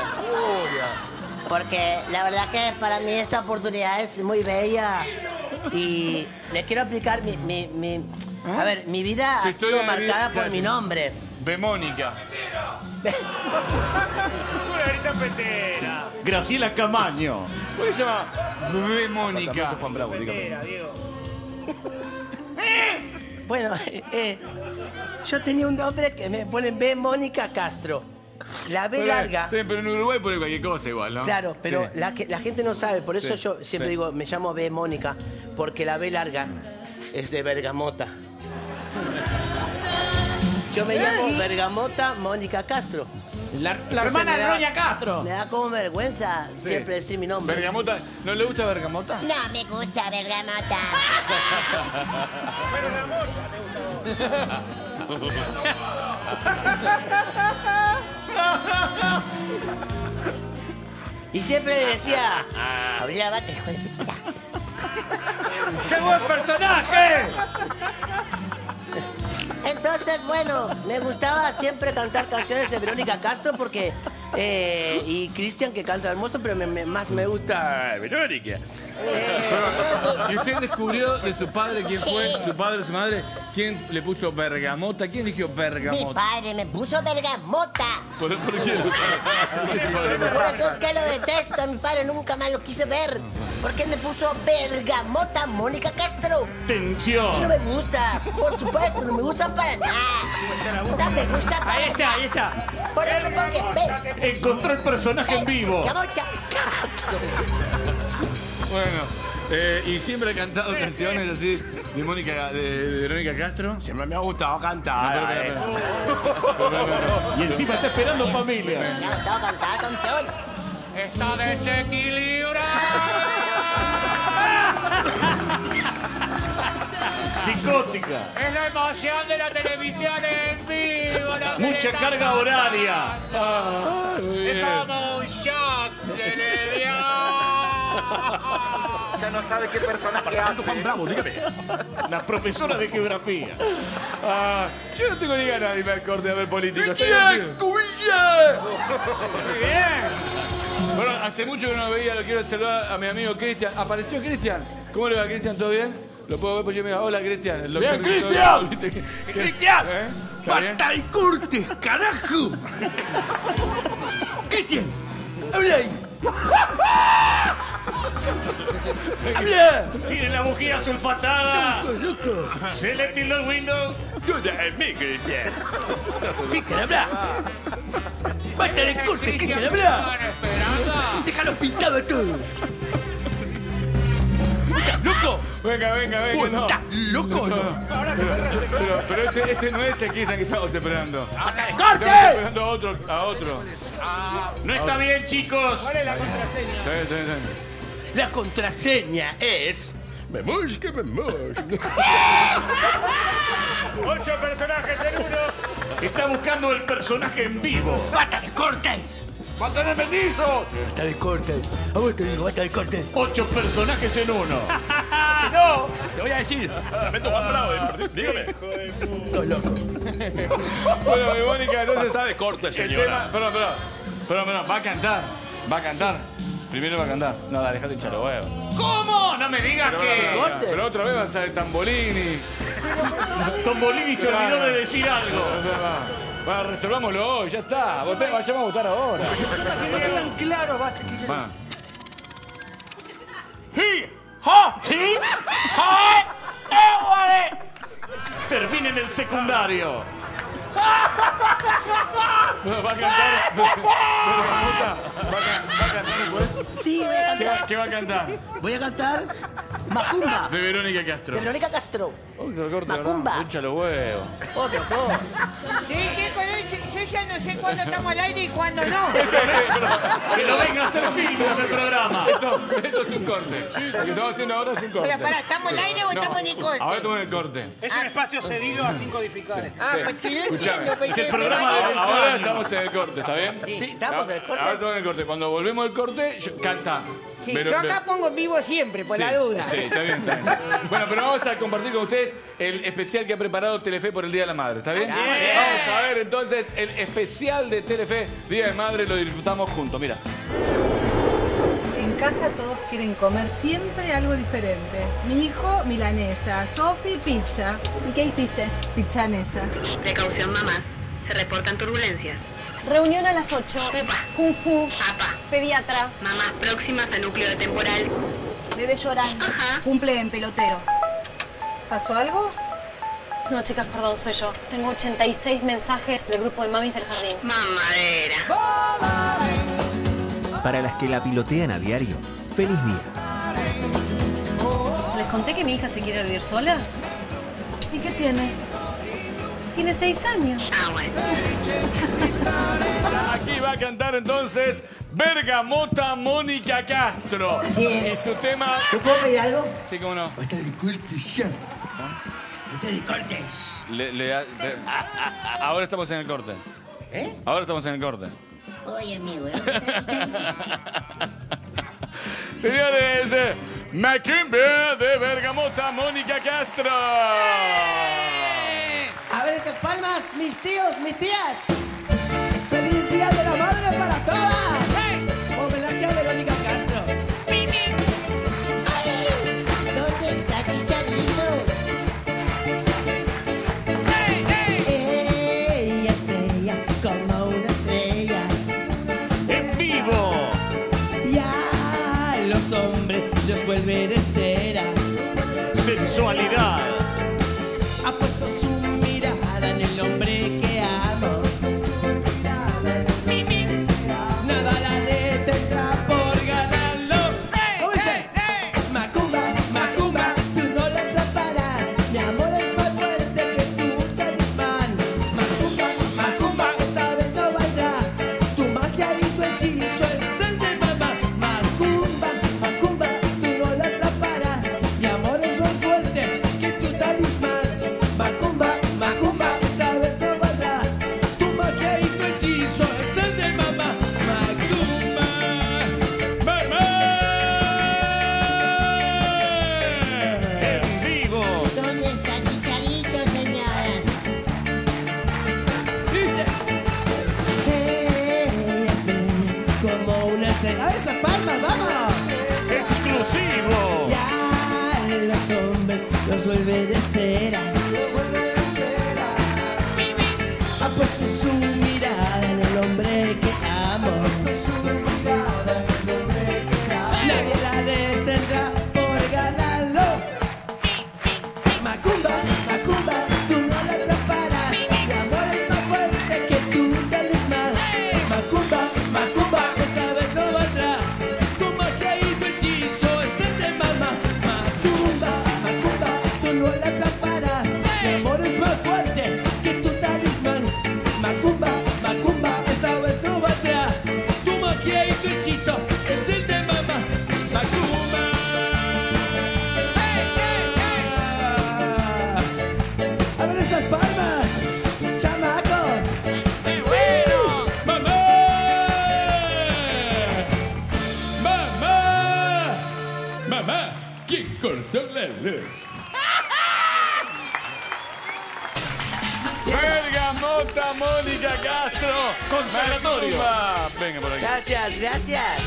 porque la verdad que para mí esta oportunidad es muy bella y le quiero aplicar mi vida Su ha historia sido de vida, marcada por gracias. mi nombre. Bemónica. Una garita petera. Graciela Camaño. ¿Cómo se llama? Bemónica. Petera, Diego. Bueno, yo tenía un nombre que me ponen B. Mónica Castro. La B larga. Sí, pero en Uruguay pone cualquier cosa igual, ¿no? Claro, pero Sí. la gente no sabe, por eso Sí, yo siempre sí. digo, me llamo B. Mónica, porque la B larga es de Bergamota. Yo me llamo Bergamota Mónica Castro. La hermana me de da- Doña Castro. Me da como vergüenza Sí. siempre decir mi nombre. ¿Bergamota? ¿No le gusta Bergamota? No me gusta Bergamota. Y siempre le decía, abría bate, hijo de puta. ¡Qué buen personaje! Entonces, bueno, me gustaba siempre cantar canciones de Verónica Castro porque... y Cristian que canta hermoso, pero más me gusta Verónica. ¿Y usted descubrió de su padre quién fue? ¿Su padre, su madre? ¿Quién le puso Bergamota? ¿Quién eligió Mi Bergamota? padre me puso Bergamota. ¿Por qué? ¿Por qué su padre? Por eso es que lo detesto, a mi padre nunca más lo quise ver. Porque me puso Bergamota Mónica Castro. Y no Tensión. me gusta, por supuesto, no me gusta para nada. No me gusta para Ahí está, nada. ahí está. Por eso porque Encontró el personaje en vivo. Bergamota Bueno, y siempre ha cantado canciones así de Mónica, de Verónica Castro. Siempre me ha gustado cantar. Y encima está esperando familia. Me ha gustado cantar canción. Está desequilibrada. Psicótica. Es la emoción de la televisión en vivo. Mucha carga horaria. Es como un shock de energía. Ya no sabe qué personaje hace. Juan Bravo, dígame. La profesora de geografía. Yo no tengo ni ganas de irme al corte a ver políticos. ¡Bien, Cubilla! Muy bien. Bueno, hace mucho que no veía, lo quiero saludar a mi amigo Cristian. ¿Apareció Cristian? ¿Cómo le va, Cristian? ¿Todo bien? Lo puedo ver, pues yo me digo, hola, Cristian. El doctor ¡Bien, Cristian! ¡Cristian! ¿Está bien? ¡Basta de cortes, carajo! ¡Cristian! ¡Habla ahí! ¡Habla! Tiene la bujía sulfatada. ¡Loco! Selecting the window. Cristian, habla. ¡Basta de cortes, Cristian, habla! ¡Déjalo pintado todo! ¿Estás loco? Venga, no. ¿Estás loco? Pero este no es el Cristian que estamos esperando. ¡Corte! Estamos esperando a otro. No está bien, chicos. ¿Cuál es la contraseña? La contraseña es... Me mosca. 8 personajes en uno. Está buscando el personaje en vivo. ¡Basta de cortes! ¡Basta de mellizos! ¡Basta de cortes! A vos te digo, basta de cortes. 8 personajes en uno. Si no, te voy a decir. Lamento Juan Bravo, dígame. Sos loco. Bueno, mi Mónica, entonces... Pasa de corte, El señora. tema... Perdón, va a cantar. Primero va a cantar. No, dale, dejate hinchar los huevos. ¿Cómo? No me digas que... Pero otra vez va a salir Tambolini. Tombolini se olvidó de decir algo. Va, reservámoslo hoy, ya está. Vayamos a votar ahora. Claro, va. Va. Termina en el secundario. No, va a cantar. ¿Va a cantar después? Sí, voy a cantar. ¿Qué va a cantar? Voy a cantar Macumba. De Verónica Castro. De Verónica Castro. Macumba. Hincha los huevos. Otro, todo. Yo ya no sé cuándo estamos al aire y cuándo no. Que lo venga a hacer vivos el programa. Esto es un corte. Lo que estamos haciendo ahora es un corte. Pero pará, ¿estamos al aire o estamos en el corte? Ahora estamos en el corte. Es un espacio cedido a 5 codificadores. Ah, pues que no Escuchame. entiendo. Es el programa de Ahora estamos en el corte, ¿está bien? Sí, estamos en el corte. Ahora estamos en el corte. Cuando volvemos al corte, canta. Sí, yo acá pongo vivo siempre, por la duda. Sí, está bien. Bueno, pero vamos a compartir con ustedes el especial que ha preparado Telefe por el Día de la Madre, ¿está bien? Vamos a ver entonces el especial de Telefe Día de Madre, lo disfrutamos juntos, mira. En casa todos quieren comer siempre algo diferente. Mi hijo, milanesa. Sofi, pizza. ¿Y qué hiciste? Pizzanesa. Precaución, mamá. Se reportan turbulencias. Reunión a las 8. Kung Fu. Pediatra. Mamás próximas a núcleo de temporal. Bebé llorando. Cumple en pelotero. ¿Pasó algo? No, chicas, perdón, soy yo. Tengo 86 mensajes del grupo de mamis del jardín. Mamadera. Para las que la pilotean a diario, feliz día. ¿Les conté que mi hija se quiere vivir sola? ¿Y qué tiene? Tiene 6 años. Ah, bueno. Aquí va a cantar entonces Bergamota Mónica Castro. Así es. Y su tema... ¿Te puedo pedir algo? Sí, cómo no. Basta de cortes ya. Basta de cortes. Ahora estamos en el corte. ¿Eh? Ahora estamos en el corte. Oye, amigo, Señores, Macumba de Bergamota Mónica Castro. A ver esas palmas, mis tíos, mis tías. ¡Feliz Día de la Madre para todas! Homenaje a Verónica Castro. ¿Dónde está Chicharito? Ella es bella como una estrella. En vivo. Ya los hombres los vuelve de cera. Sensualidad. Ha puesto su mirada en el hombre que amo. Nada la detendrá por ganarlo. ¿Cómo dice? Macumba, Macumba, tú no la atraparás. Mi amor es más fuerte que tu talismán. Macumba, Macumba, esta vez no valdrá. Tu magia y tu hechizo es el de mamá. Macumba, Macumba, tú no la atraparás. Mi amor es más fuerte que tu talismán. Macumba, Macumba, esta vez no valdrá. Tu magia y tu hechizo es el de mamá. Macumba, mamá. En vivo. ¿Dónde está Chicharito, señora? Dice. Ella es bella como una A ver esas palmas, vamos. ¡Exclusivo! Ya los hombres los vuelve de cera. Ha puesto su mirada en el hombre que amo. Nadie la detendrá por ganarlo. Macumba, Macumba, tú no la atraparás. Mi amor es más fuerte que tú, talismán. Macumba, Macumba, esta vez no valdrá. Tu magia y tu hechizo es el de mamá. Macumba, Macumba, tú no la atraparás. Mi amor es más fuerte que tu talismán. Macumba, Macumba, esta vez no valdrá. Tu magia y tu hechizo es el de mamá. Macumba. A ver esas palmas, chamacos. ¡Mamá! ¡Mamá! ¡Mamá! ¿Quién cortó la luz? Bergamota Mónica Castro. Conservatorio. Macumba. Venga por aquí. Gracias, gracias.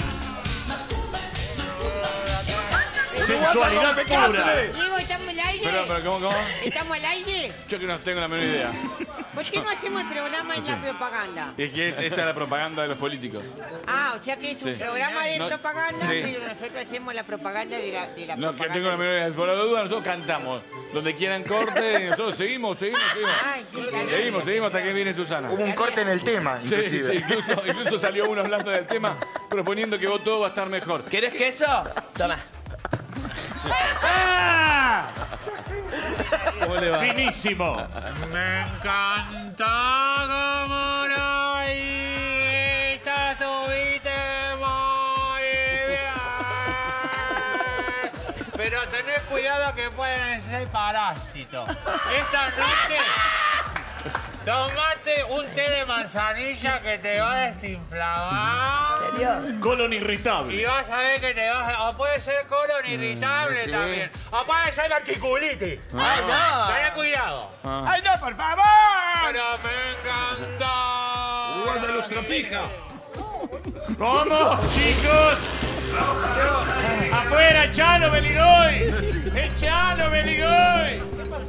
Sensualidad pura. Diego, ¿estamos al aire? Pero, ¿cómo? ¿Estamos al aire? Yo que no tengo la menor idea. ¿Por qué no hacemos el programa en la propaganda? Es que esta es la propaganda de los políticos. Ah, o sea que es un Sí. programa de No, propaganda, sí. pero nosotros hacemos la propaganda de la No, que propaganda. tengo la menor idea. Por la duda, nosotros cantamos. Donde quieran corte, y nosotros seguimos. Ay, sí, dale. Seguimos hasta que viene Susana. Hubo un corte en el tema, Sí, inclusive. incluso salió uno hablando del tema, proponiendo que todo va a estar mejor. ¿Querés queso? Toma. ¿Cómo le va? Finísimo. Me encanta como no estuviste muy bien. Pero tenés cuidado que pueden ser parásitos. Esta noche tomate un té de manzanilla que te va a desinflamar. Colon irritable. Y vas a ver que te vas a... O puede ser colon irritable también. O puede ser articulitis. ¡Ay, no! Ten cuidado. ¡Ay, no, por favor! Pero me encanta. ¡Guarda los tropijas! ¿Cómo, chicos? ¡Afuera, Chano Beligoy! ¡El Chano Beligoy!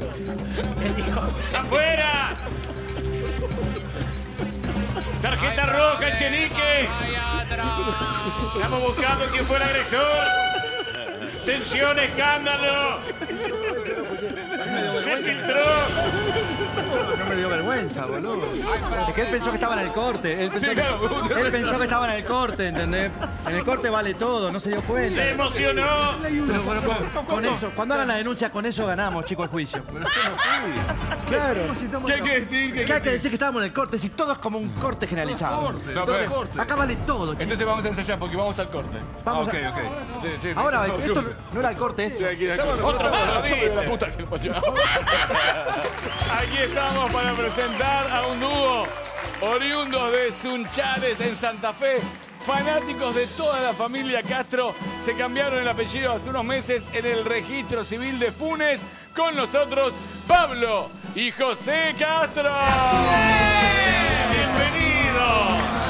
¡Afuera! ¡Tarjeta roja, el Chenique! Estamos buscando quién fue el agresor. ¡Tensión, escándalo! ¡Se filtró! No me dio vergüenza, boludo. Es que él pensó que estaba en el corte. Él pensó, Sí, claro, él pensó que estaba en el corte, ¿entendés? En el corte vale todo, no se dio cuenta. ¡Se emocionó! Pero bueno, con eso, cuando hagan la denuncia, con eso ganamos, chicos, el juicio. Claro. ¿Qué hay que decir? ¿Qué hay que decir que estábamos en el corte? Si todo es como un corte generalizado. No, Entonces, pero- acá vale todo, chicos. Entonces vamos a ensayar porque vamos al corte. Vamos Ok. Sí, sí, Ahora, no, esto no era el corte, Sí, esto. aquí, otro más, la puta que lo parió. Aquí estamos para presentar a un dúo oriundos de Sunchales en Santa Fe. Fanáticos de toda la familia Castro se cambiaron el apellido hace unos meses en el registro civil de Funes. Con nosotros, Pablo y José Castro. ¡Bienvenido!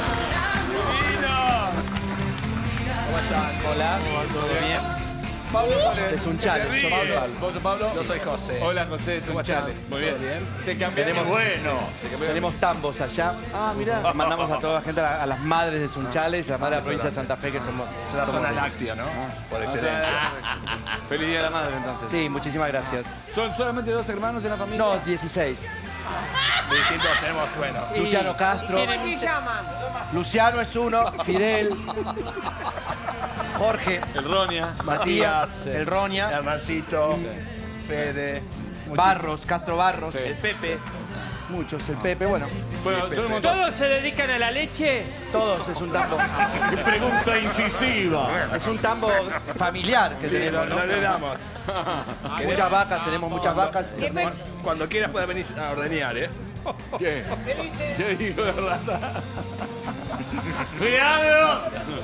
¿Cómo están? Hola. ¿Todo bien? Pablo, ¿cuál es? De Sunchales. Bien. ¿Vos sos Pablo? Yo soy José. Hola, José de ¿Cómo estás? Sunchales. Muy bien. ¿Todo bien? Se cambiaron. Tenemos- Bueno. Tenemos tambos allá. Ah, mirá. Mandamos a toda la gente, a las madres de Sunchales, a la madre de la provincia de Santa Fe, que somos. Es la zona láctea, ¿no? Por excelencia. Feliz Día de la Madre, entonces. Sí, muchísimas gracias. ¿Son solamente dos hermanos en la familia? No, 16. Distintos tenemos, bueno. Luciano Castro. ¿Quiénes se llaman? Luciano es uno, Fidel, Jorge, El Ronia. Matías, el Roña, Hermancito, Fede. Barros, Castro Barros, Sí. el Pepe. Muchos, el Pepe, bueno, Bueno, son un montón. ¿Todos se dedican a la leche? todos es un tambo. ¡Qué pregunta incisiva! Es un tambo familiar que tenemos, ¿no? No le damos. Muchas vacas, tenemos muchas vacas. Cuando quieras puedes venir a ordeñar, ¿eh? ¿Qué? ¿Qué dijo la rata? ¡Cuidado!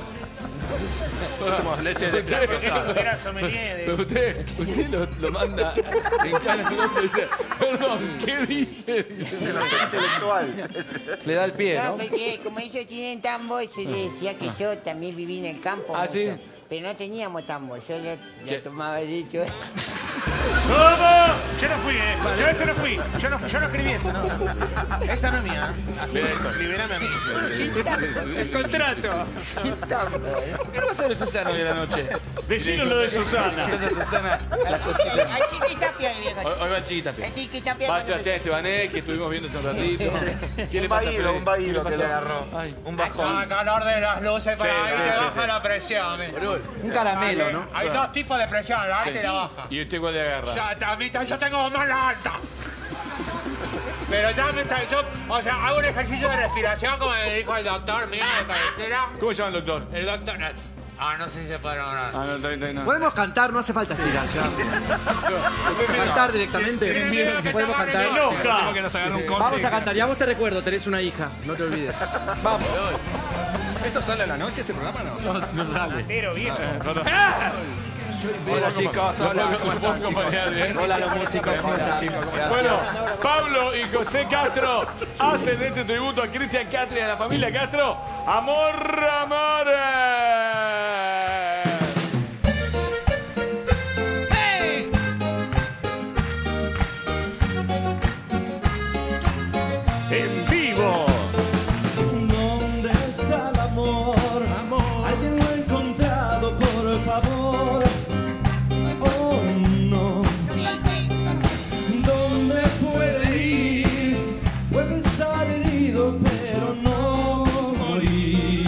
Somos leche de rosada. Era sommelier de... Pero usted lo manda en cara al otro y dice, perdón, ¿qué dice? Intelectual. Le da el pie, No, ¿no? porque como ellos tienen tambor, se les decía que yo también viví en el campo. ¿Ah, sí? Pero no teníamos tambor, yo ya tomaba derecho. ¿Cómo? Yo no fui, Yo ese no fui. Yo no escribí eso, ¿no? Esa no es mía. Liberame a mí. El contrato. ¿Qué no va a hacer Susana hoy a la noche? Decinos lo de Susana. Entonces, Susana, A Chiquitapia, vieja. hoy va Chiquitapia. A Chiquitapia. Va Sebastián Estebanés, que estuvimos viendo hace un ratito. ¿Qué le pasa a Fede? Un vaído ¿Qué que le le pasó? agarró. Ay, Un bajón. Ah, calor de las luces para Sí, ahí sí, te sí, baja sí. la presión. Un caramelo, ¿no? Hay dos tipos de presión, la alta y la baja. ¿Y usted cuál le agarra? Ya, también, yo tengo más la alta. Pero ya me está, yo, o sea, hago un ejercicio de respiración como me dijo el doctor mío de cabecera. ¿Cómo se llama el doctor? El doctor, no sé si se puede nombrar. Ah, no, está bien. Podemos cantar, no hace falta estirar. Cantar directamente. Podemos cantar. ¡Enoja! Vamos a cantar. Ya vos te recuerdo, tenés una hija. No te olvides. Vamos. ¿Esto sale a la noche, este programa, no? No sale. Pero viejo. Hola, chicos. Hola, ¿cómo están? Hola, los músicos. Hola, chicos. Bueno, Pablo y José Castro hacen este tributo a Cristian Castro y a la familia Castro. ¡Amor, amor! En vivo. ¿Dónde está el amor? Alguien lo ha encontrado, por favor. Oh, no. ¿Dónde puede ir? Puede estar herido, pero no morir.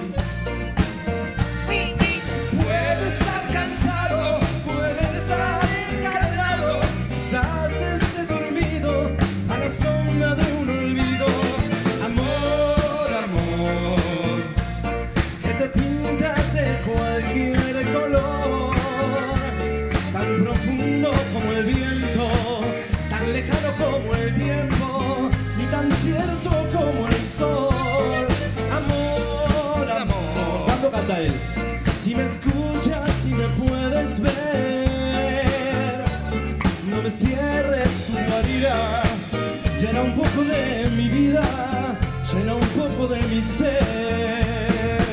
Puede estar cansado, puede estar encadenado. Quizás esté dormido a la sombra de un olvido. Amor, amor, que te pintas de cualquier color, tan profundo como el viento, tan lejano como el tiempo, y tan cierto como el sol. Amor, amor, cuando canta él, si me escuchas, si me puedes ver, no me cierres tu guarida, llena un poco de mi vida, llena un poco de mi ser.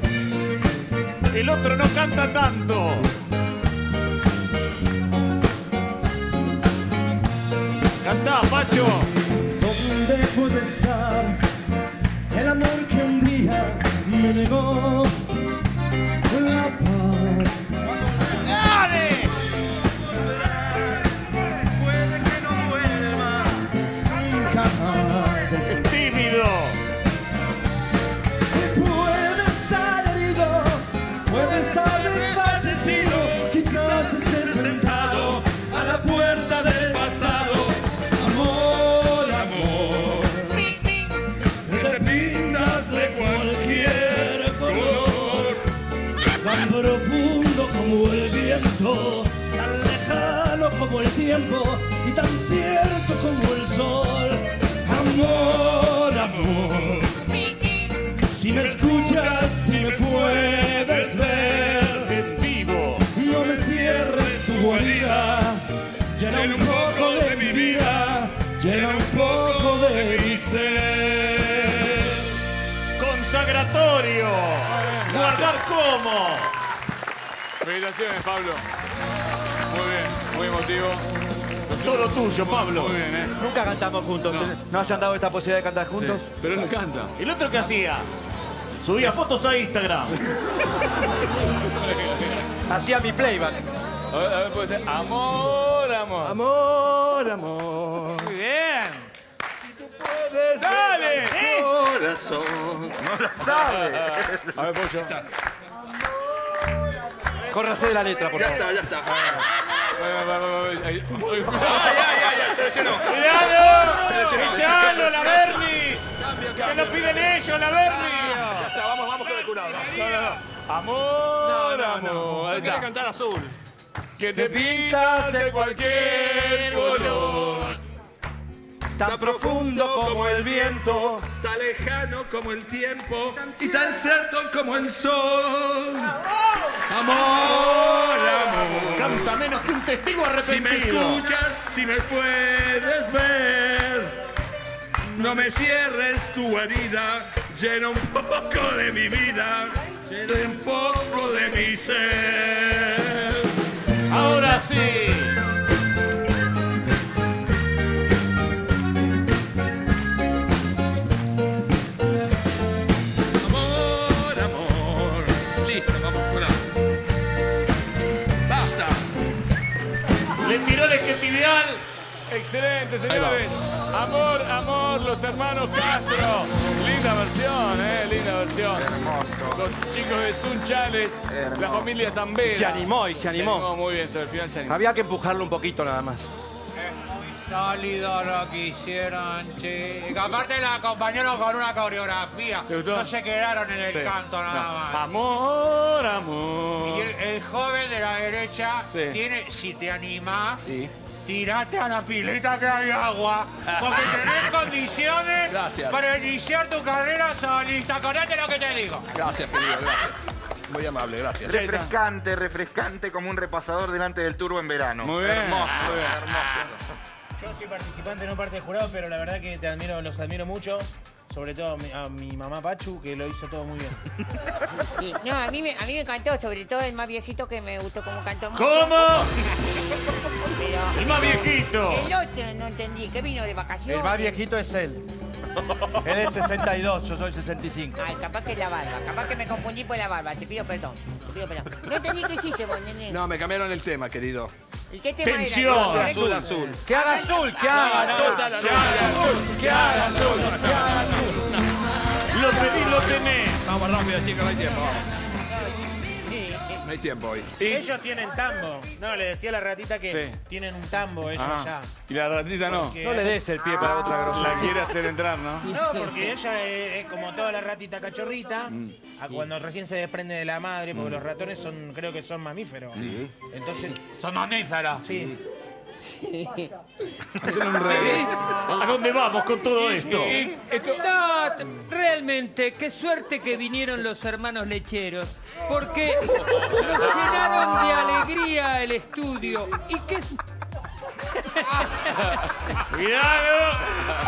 El otro no canta tanto. Cantá, Pacho. ¿Dónde puede estar el amor que un día me negó la paz? ¡Dale! Puede que no vuelva jamás. Es tímido. Puede estar herido, puede estar desfallecido, quizás esté sentado a la puerta del pasado. Amor, amor, que te pintas de cualquier color, tan profundo como el viento, tan lejano como el tiempo y tan cierto como el sol. Amor, amor, si me escuchas, si me puedes ver En vivo. no me cierres tu guarida, llena un poco de mi vida, llena un poco de mi ser. Consagratorio. Guardar como. Felicitaciones, Pablo. Muy bien, muy emotivo. Todo tuyo, Pablo. Muy bien, ¿eh? Nunca cantamos juntos. ¿No se han dado esta posibilidad de cantar juntos? Sí, pero no canta. ¿El otro qué hacía? Subía fotos a Instagram. Hacía mi playback. A ver, puede ser amor, amor. Amor, amor. Muy bien. Puedes ¡Dale! Corazón. No lo sabe. A ver, Pollo. Córrase de la letra, por Ya favor. está, ya está. Ya, seleccionó. ¡Cuidado! ¡Echalo, la Berni! ¡Que lo piden ellos, la Berni! Ya está, vamos con el curado. amor, No, amor. yo quería cantar azul. Que te pintas de cualquier color, tan profundo como el viento, tan lejano como el tiempo y tan cierto como el sol. Amor, amor. Canta menos que un testigo arrepentido. Si me escuchas, si me puedes ver, no me cierres tu herida, llena un poco de mi vida, llena un poco de mi ser. Ahora sí. Amor, amor. Listo, vamos por ahí. Basta. Le tiró el ejecutival. Excelente, señores. Amor, amor, los hermanos Castro. Linda versión, linda versión. Hermoso. Los chicos de Sunchales, la familia Tambera. Se animó. Se animó muy bien, sobre el final se animó. Había que empujarlo un poquito nada más. Sólido lo que hicieron, chicos. Aparte la acompañaron con una coreografía. No se quedaron en el canto nada más. Amor, amor. Y el joven de la derecha tiene, si te animás, tirate a la pileta que hay agua. Porque tenés condiciones para iniciar tu carrera solista. Acordate lo que te digo. Gracias, querido, gracias. Muy amable, gracias. Refrescante, refrescante como un repasador delante del turbo en verano. Muy bien. Hermoso, Muy bien. hermoso. Yo soy participante, no parte de jurado, pero la verdad que los admiro mucho. Sobre todo a mi mamá Pachu, que lo hizo todo muy bien. Sí, no, a mí me encantó, sobre todo el más viejito que me gustó como cantó. ¿Cómo? Pero, El más viejito. El otro no entendí, que vino de vacaciones. El más viejito es él. Él es 62, yo soy 65. Ay, capaz que es la barba, capaz que me confundí por la barba, te pido perdón. No entendí qué hiciste vos, nene. No, me cambiaron el tema, querido. ¿Y qué tema Tensión. era? Azul, azul. ¡Que haga azul! ¡Que haga azul! ¡Que haga azul! Lo pedís, lo tenés. Vamos rápido, chicos, no hay tiempo, vamos. No hay tiempo hoy. Ellos tienen tambo. No, le decía a la ratita que tienen un tambo ellos ya. Y la ratita no. Porque- No le des el pie para otra grosera. La quiere hacer entrar, ¿no? No, porque ella es como toda la ratita cachorrita, cuando recién se desprende de la madre, porque los ratones creo que son mamíferos. Entonces, Son mamíferos. sí. Hacen un revés. ¿A dónde vamos con todo esto? No, realmente, qué suerte que vinieron los hermanos lecheros, porque nos llenaron de alegría el estudio. Y qué... ¡Cuidado!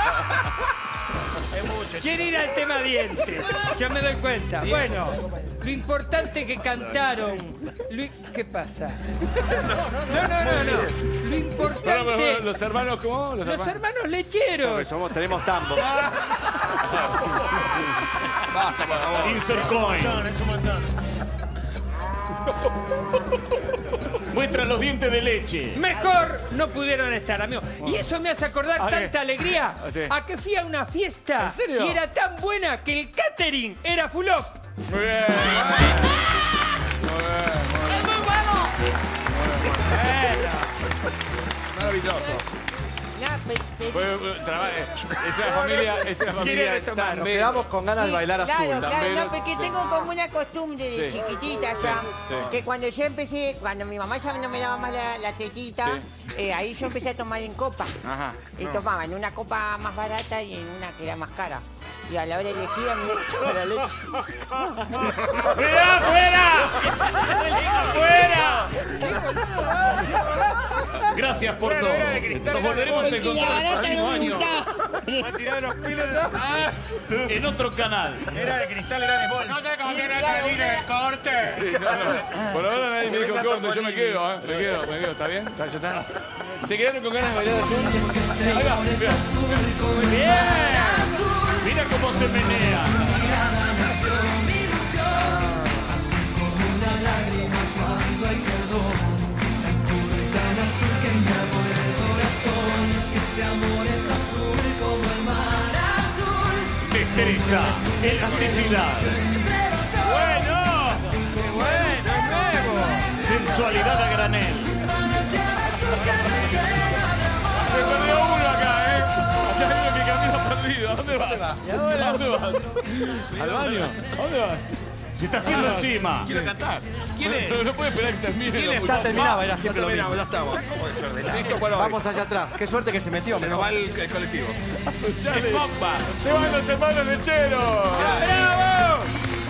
Quiero ir al tema dientes, ya me doy cuenta. Bueno, lo importante que cantaron... ¿Qué pasa? No. Lo importante... ¿Los hermanos cómo? Los hermanos lecheros. Tenemos tambo. Basta, por favor. Insert coin. Es un montón. Muestra los dientes de leche. Mejor no pudieron estar, amigo. Y eso me hace acordar tanta alegría a que fui a una fiesta. ¿En serio? Y era tan buena que el catering era full up. Muy bien. ¡Es muy bueno! Maravilloso. No, Es una familia Nos tan quedamos con ganas de bailar azul. Claro, Tamberos, no, porque tengo como una costumbre de chiquitita ya, que cuando yo empecé, cuando mi mamá ya no me daba más la tetita, ahí yo empecé a tomar en copa. Ajá. Y tomaba en una copa más barata y en una que era más cara. Y a la hora de elegir, a mí me echaba la leche. ¡Fuera, fuera! ¡Fuera! Gracias por todo. Nos volveremos a Y la encontrar el barata próximo no me año gustaba. Me han tirado los pelos. en otro canal. Era de cristal, era de bol. No te conviene salir el corte. Sí, no. Por ahora nadie me dijo corte, yo me quedo, Me quedo, ¿está bien? ¿Ya está? ¿Se quedaron con ganas de bailar azul? Ahí va, mira. Muy bien. Mira cómo se menea. Destreza, elasticidad, Bueno, qué bueno, nuevo. sensualidad a granel. Se perdió uno acá, Acá hay uno que camina perdido. ¿A dónde vas? ¿A dónde vas? ¿Al baño? ¿A dónde vas? Se está haciendo encima. Quiero cantar. ¿Quién es? No puede esperar que termine. Ya terminaba, era siempre lo mismo. Ya estamos. Vamos allá atrás. Qué suerte que se metió. Se nos va el colectivo. ¡Qué bomba! ¡Se van los hermanos lecheros! ¡Bravo!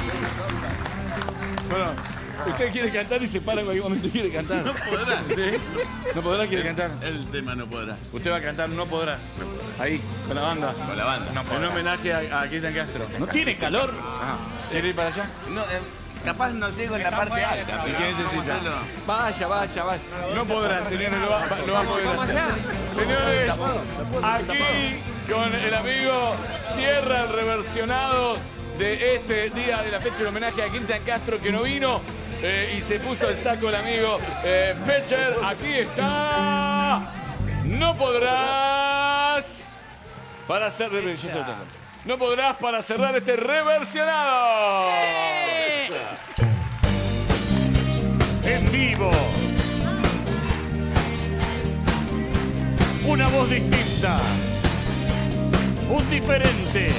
Bueno, usted quiere cantar y se para en cualquier momento y quiere cantar. No podrá. ¿Sí? ¿No podrá? ¿Quiere cantar? El tema no podrá. Usted va a cantar No Podrás. Ahí, con la banda. Con la banda. No en homenaje a Cristian Castro. ¿No tiene calor? ¿Quiere ir para allá? No, capaz no llego en la parte alta. ¿Y qué necesita? Vaya. No podrá, señores, lo va a poder hacer. Señores, aquí con el amigo cierra el reversionado de este día de la fecha de homenaje a Cristian Castro que no vino y se puso el saco el amigo Pecher. Aquí está. No podrás para hacer No podrás para cerrar este reversionado. En vivo. Una voz distinta. Un diferente.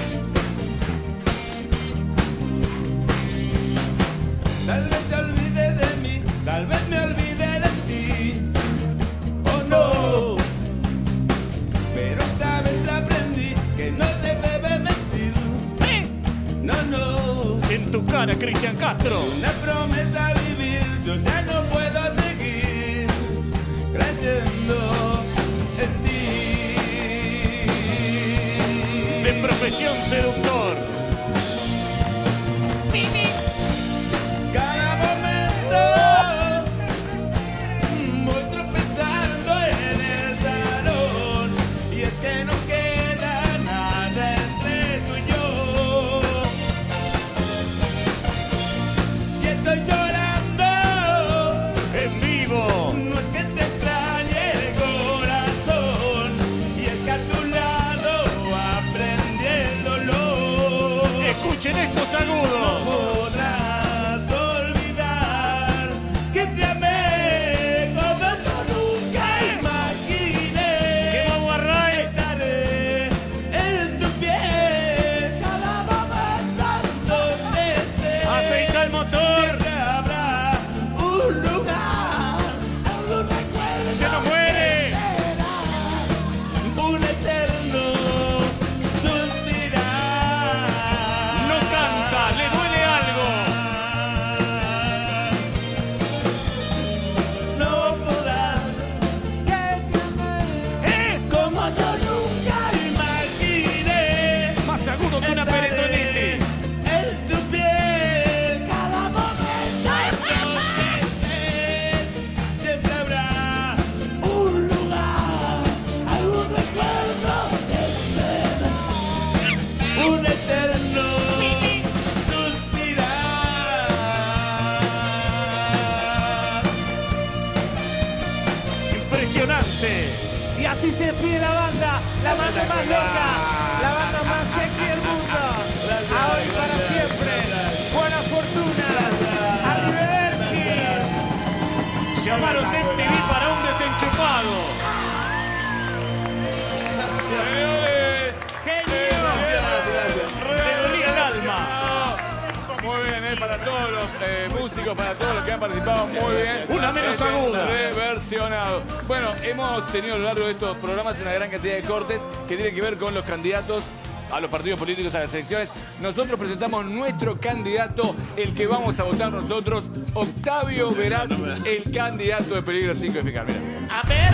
Tal vez te olvide de mí, tal vez me olvide de ti. Oh no. Pero esta vez aprendí que no te debe mentir. No. En tu cara, Cristian Castro. Una promesa vivir, yo ya no puedo seguir creyendo en ti. De profesión seductor. Cada momento voy tropezando en el salón y es que no queda nada entre tú y yo. Si estoy llorando en vivo, no es que te extrañe el corazón y es que a tu lado aprendí el dolor. Escuchen estos agudos. No podrás olvidar que te amé como yo nunca imaginé. ¡Qué vamos a Ray! Estaré en tu piel cada momento donde estés. Aceita el motor. Siempre habrá un lugar, algún recuerdo. ¡Se nos muere! Un eterno suspirar. No canta, le duele algo. No podrás que te amé como yo nunca imaginé. Más agudo que una peritonitis. En tu piel cada momento siempre habrá un lugar, algún recuerdo que será un eterno suspirar. Impresionante. Y así se despide la banda más loca, la banda más sexy del mundo. A hoy para siempre. Buena fortuna. Arrivederci. Llamaron de TV para un desenchufado. Señores, Le dolía el alma. muy bien, para todos los músicos, para todos los que han participado, muy bien. Una menos aguda. Reversionado. Bueno, hemos tenido a lo largo de estos programas una gran cantidad de cortes que tienen que ver con los candidatos a los partidos políticos, a las elecciones. Nosotros presentamos nuestro candidato, el que vamos a votar nosotros, Octavio Veraz, el candidato de Peligro sin codificar. Mira. A ver.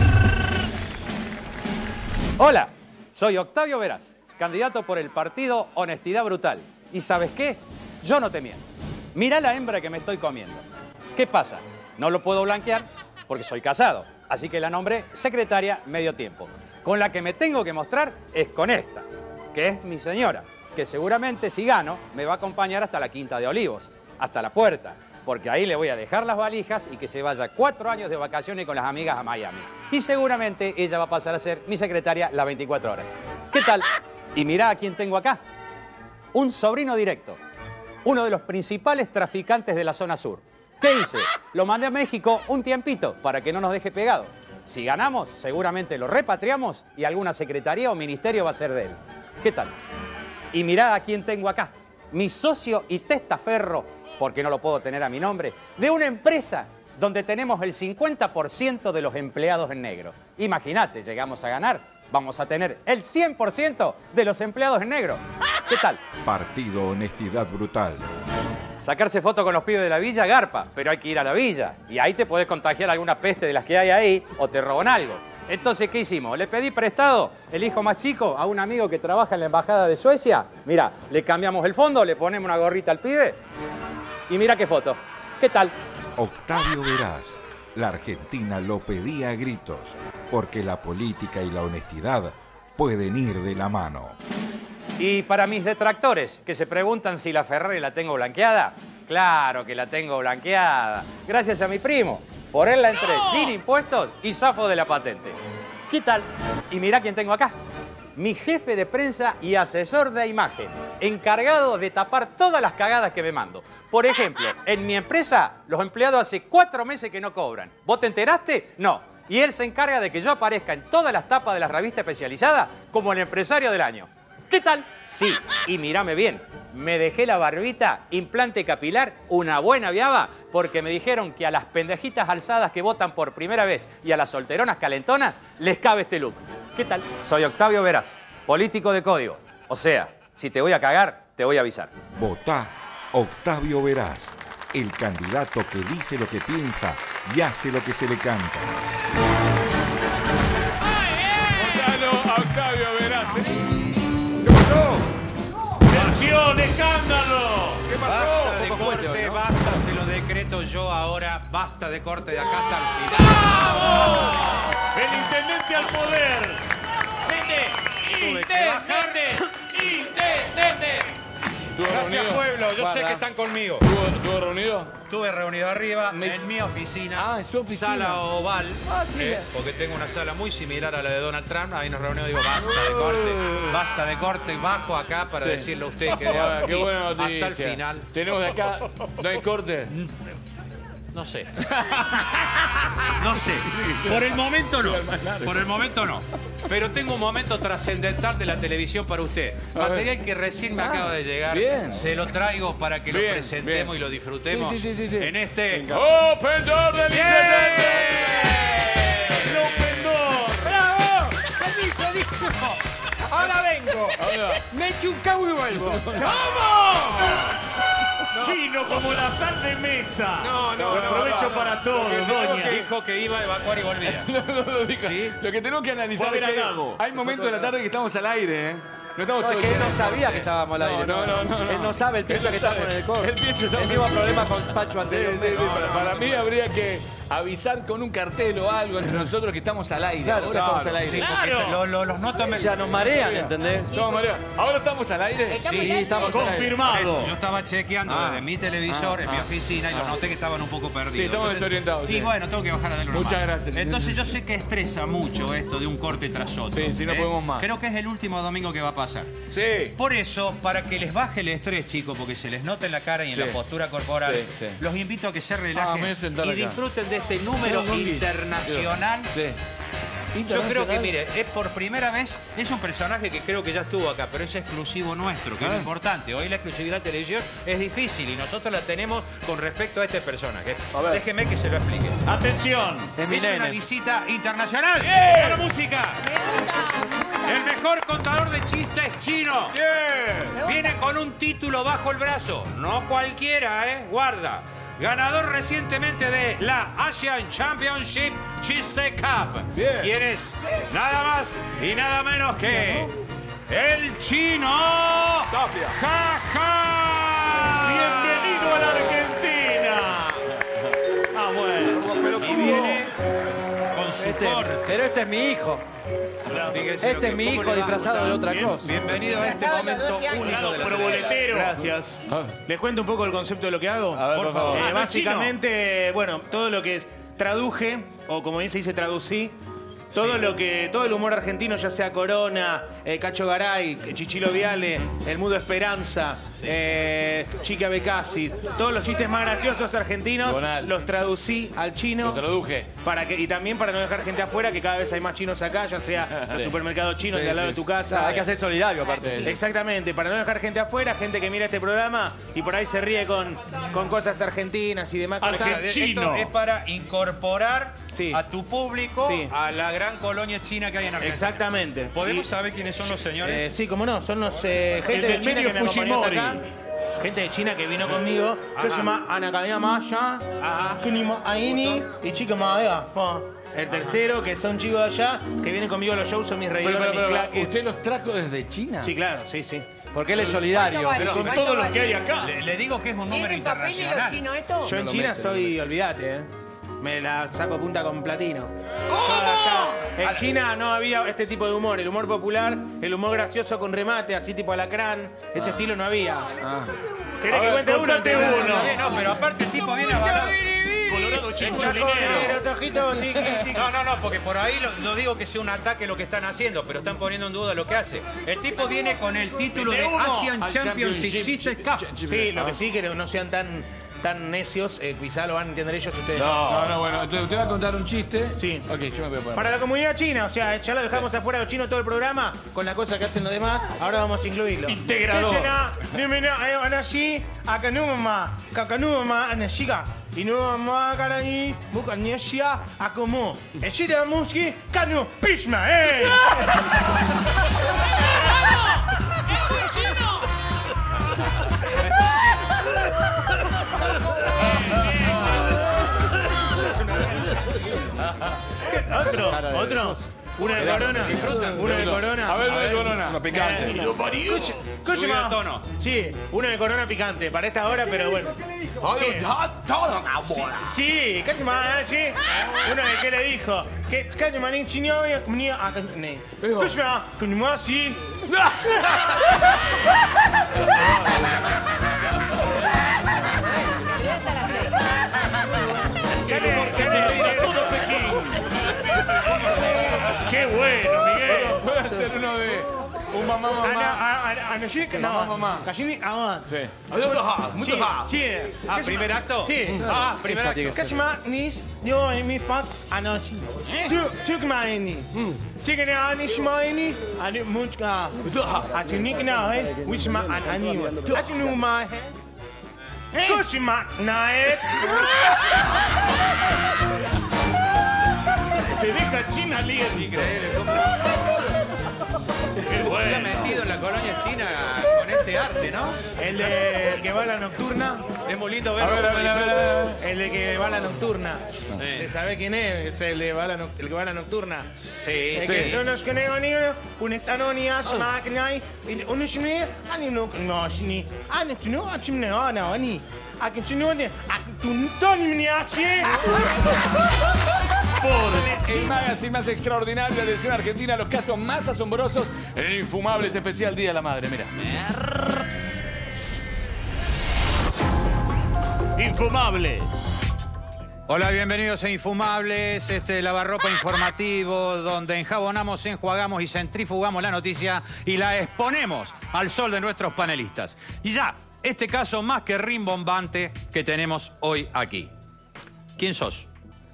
Hola, soy Octavio Veraz, candidato por el partido Honestidad Brutal. ¿Y sabes qué? Yo no te miento. Mirá la hembra que me estoy comiendo. ¿Qué pasa? No lo puedo blanquear porque soy casado. Así que la nombré secretaria medio tiempo. Con la que me tengo que mostrar es con esta, que es mi señora, que seguramente si gano me va a acompañar hasta la Quinta de Olivos, hasta la puerta, porque ahí le voy a dejar las valijas y que se vaya 4 años de vacaciones con las amigas a Miami. Y seguramente ella va a pasar a ser mi secretaria las 24 horas. ¿Qué tal? Y mirá a quién tengo acá. Un sobrino directo, uno de los principales traficantes de la zona sur. ¿Qué hice? Lo mandé a México un tiempito para que no nos deje pegado. Si ganamos, seguramente lo repatriamos y alguna secretaría o ministerio va a ser de él. ¿Qué tal? Y mirá a quién tengo acá. mi socio y testaferro, porque no lo puedo tener a mi nombre, de una empresa donde tenemos el 50% de los empleados en negro. Imagínate, llegamos a ganar, vamos a tener el 100% de los empleados en negro. ¿Qué tal? Partido Honestidad Brutal. Sacarse foto con los pibes de la villa, garpa, pero hay que ir a la villa. Y ahí te podés contagiar alguna peste de las que hay ahí o te roban algo. Entonces, ¿qué hicimos? Le pedí prestado el hijo más chico a un amigo que trabaja en la embajada de Suecia. Mira, le cambiamos el fondo, le ponemos una gorrita al pibe y mira qué foto. ¿Qué tal? Octavio Veraz. La Argentina lo pedía a gritos, porque la política y la honestidad pueden ir de la mano. Y para mis detractores, que se preguntan si la Ferrari la tengo blanqueada, claro que la tengo blanqueada. Gracias a mi primo. Por él la entré sin impuestos y zafo de la patente. ¿Qué tal? Y mirá quién tengo acá. Mi jefe de prensa y asesor de imagen, encargado de tapar todas las cagadas que me mando. Por ejemplo, en mi empresa, los empleados hace 4 meses que no cobran. ¿Vos te enteraste? No. Y él se encarga de que yo aparezca en todas las tapas de las revistas especializadas como el empresario del año. ¿Qué tal? Sí, y mírame bien, me dejé la barbita, implante capilar, una buena viaba, porque me dijeron que a las pendejitas alzadas que votan por primera vez y a las solteronas calentonas les cabe este look. ¿Qué tal? Soy Octavio Veraz, político de código. O sea, si te voy a cagar, te voy a avisar. Votá Octavio Veraz, el candidato que dice lo que piensa y hace lo que se le canta. Votalo a Octavio Veraz. ¡Tensión, escándalo! ¿Qué pasó? Basta de corte, basta, se lo decreto yo ahora. Basta de corte de acá hasta el final. ¡Vamos! ¡El intendente al poder! ¡Intendente! Gracias, pueblo. Yo sé que están conmigo. ¿Estuvo reunido? Estuve reunido arriba en mi oficina. Ah, en su oficina. Sala oval. Ah, sí. Porque tengo una sala muy similar a la de Donald Trump. Ahí nos reunimos y digo, basta de corte. Bajo acá para decirle a usted que de aquí qué buena noticia. hasta el final. Tenemos de acá, ¿no hay corte? No sé. No sé. Por el momento no. Por el momento no. Pero tengo un momento trascendental de la televisión para usted. Material que recién me acaba de llegar. Bien. Se lo traigo para que lo presentemos y lo disfrutemos sí. en este Open Door del Intendente. ¡El Open Door! ¡Bravo! ¡Permiso, dijo! Ahora vengo. Me echo un cago y vuelvo. ¡Vamos! Chino como la sal de mesa. No. Aprovecho para todo, doña. Dijo que iba a evacuar y volvía. No, dijo. ¿Sí? Lo que tenemos que analizar Fue a es ver que a Gago. hay momentos de la tarde que estamos al aire, ¿eh? No, estamos No, es todo que el él no tiempo. sabía que estábamos al aire. No. Él no sabe, él piensa que estamos en el coro. Él piensa El mismo problema con Pacho anteriormente. Para mí habría que avisar con un cartel o algo entre nosotros que estamos al aire. Claro, Ahora estamos al aire. Sí, porque los notas Ya nos marean, ¿entendés? Estamos mareados. Ahora estamos al aire. Sí, estamos al aire. Confirmado. Yo estaba chequeando desde mi televisor en mi oficina y los noté que estaban un poco perdidos. Sí, estamos desorientados. Y bueno, tengo que bajar a darle una Muchas mano. gracias. Entonces yo sé que estresa mucho esto de un corte tras otro. Sí, no podemos más. Creo que es el último domingo que va a pasar. Sí. Por eso, para que les baje el estrés, chicos, porque se les nota en la cara y en la postura corporal, Sí. los invito a que se me voy relajen a sentar y acá. disfruten de este número internacional. Sí. Yo creo que, mire, es por primera vez, es un personaje que creo que ya estuvo acá, pero es exclusivo nuestro, que es lo importante. Hoy la exclusividad de televisión es difícil y nosotros la tenemos con respecto a este personaje. Déjeme que se lo explique. Atención. Es una visita internacional. ¡A la música! El mejor contador de chistes chino. Viene con un título bajo el brazo. No cualquiera, Guarda. Ganador recientemente de la Asian Championship Chiste Cup. ¿Quién es? Nada más y nada menos que el chino. ¡Ja, ja! Bienvenido a la Argentina. Ah, bueno. Y viene con su corte. Pero este es mi hijo. Este es mi hijo disfrazado de otra cosa. Bienvenido a este momento único de la Proboletero. Gracias. Les cuento un poco el concepto de lo que hago. Por favor. Básicamente, bueno, todo lo que es traduje, o como se dice traducí, todo el humor argentino, ya sea Corona, Cacho Garay, Chichilo Viale, El Mudo Esperanza, Chica Becasi, todos los chistes más graciosos argentinos, los traducí al chino. Lo traduje. Y también para no dejar gente afuera, que cada vez hay más chinos acá, ya sea el supermercado chino de al lado de tu casa. Hay que ser solidario, aparte. Exactamente, para no dejar gente afuera, gente que mira este programa y por ahí se ríe con cosas argentinas y demás cosas. Esto es para incorporar a tu público a la gran colonia china que hay en Argentina. Exactamente. ¿Podemos saber quiénes son los señores? Sí, cómo no, son los gente de China que me acompañó hasta acá. Gente de China que vino conmigo, que se llama Anacadea Maya, Kunimo Aini y Chica Madea. El tercero, que son chicos de allá, que vienen conmigo a los shows, son mis reidores, mis claques. ¿Usted los trajo desde China? Sí, claro, sí. Porque él es solidario. Pero con todos los que hay acá. Le digo que es un número internacional. Yo en China soy, olvídate, me la saco punta con platino. ¿Cómo? En China no había este tipo de humor, el humor popular, el humor gracioso con remate, así tipo alacrán, ese estilo no había. ¿Querés que cuente uno? Te uno. No, pero aparte el tipo viene a hablar. Colorado chinchulinero. No, porque por ahí lo digo que sea un ataque lo que están haciendo, pero están poniendo en duda lo que hace. El tipo viene con el título de Asian Championship Chistes Cup. Sí, lo que sí, que no sean tan necios, quizá lo van a entender ellos ustedes. No, bueno, entonces usted va a contar un chiste. Sí. Ok, yo me voy a poner. Para la comunidad china, o sea, ya la dejamos afuera los chinos todo el programa, con la cosa que hacen los demás, ahora vamos a incluirlo. Integrador. Y no vamos a carani, bucanesia, a como. El chile de muski, cano, pisma, ¿Otro? Una de corona. Una de corona. A ver, una de corona. Una picante. Escúchame. Tono. Sí, una de corona picante para esta hora, pero bueno. Sí, casi más, sí. Uno de que le dijo. Que casi más en chino y comunidad. Escúchame, con más sí. ¡Qué bueno, Miguel! Voy a hacer uno de un mamá. Mamá. Sí. Sí. ¿Primer acto? Sí. Primer acto. Kashma nis yo mi fat anochi. Tuk maini. Chicken anish maini. Ani mutka. Atinik na wishma anani. Atinu ma. Kushma nae. Te deja China líder. Se ha metido en la colonia china con este arte, ¿no? El que va a la nocturna. Es muy lindo verlo. El de que va a la nocturna. ¿Sabe quién es? Es el que va a la nocturna. Sí, sí. Que no nos conozco ni uno. Un estanonia, smagnai. Un shmi, ani no shni. Ani no, achimne ana ani. Aquí si no de, tu ni así. El magazine más extraordinario de la televisión argentina, los casos más asombrosos en el Infumables especial Día de la Madre. Mira. Infumable. Hola, bienvenidos a Infumables, este lavarropa informativo, donde enjabonamos, enjuagamos y centrifugamos la noticia y la exponemos al sol de nuestros panelistas. Y ya, este caso más que rimbombante que tenemos hoy aquí. ¿Quién sos?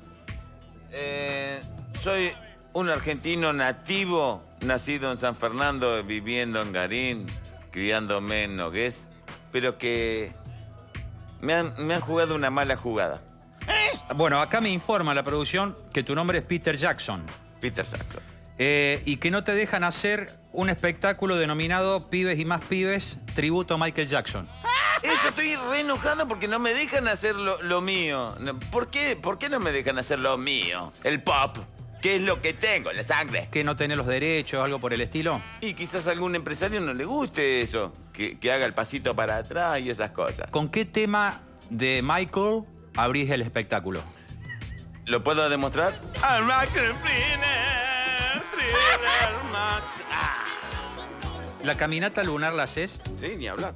Soy un argentino nativo, nacido en San Fernando, viviendo en Garín, criándome en Nogués, pero que me han jugado una mala jugada. Bueno, acá me informa la producción que tu nombre es Peter Jackson. Peter Jackson. Y que no te dejan hacer un espectáculo denominado Pibes y más Pibes, tributo a Michael Jackson. Eso, estoy re enojado porque no me dejan hacer lo mío. ¿Por qué? ¿Por qué no me dejan hacer lo mío? El pop. ¿Qué es lo que tengo? La sangre. ¿Que no tenés los derechos, algo por el estilo? Y quizás a algún empresario no le guste eso. Que haga el pasito para atrás y esas cosas. ¿Con qué tema de Michael abrís el espectáculo? ¿Lo puedo demostrar? ¿La caminata lunar la haces? Sí, ni hablar.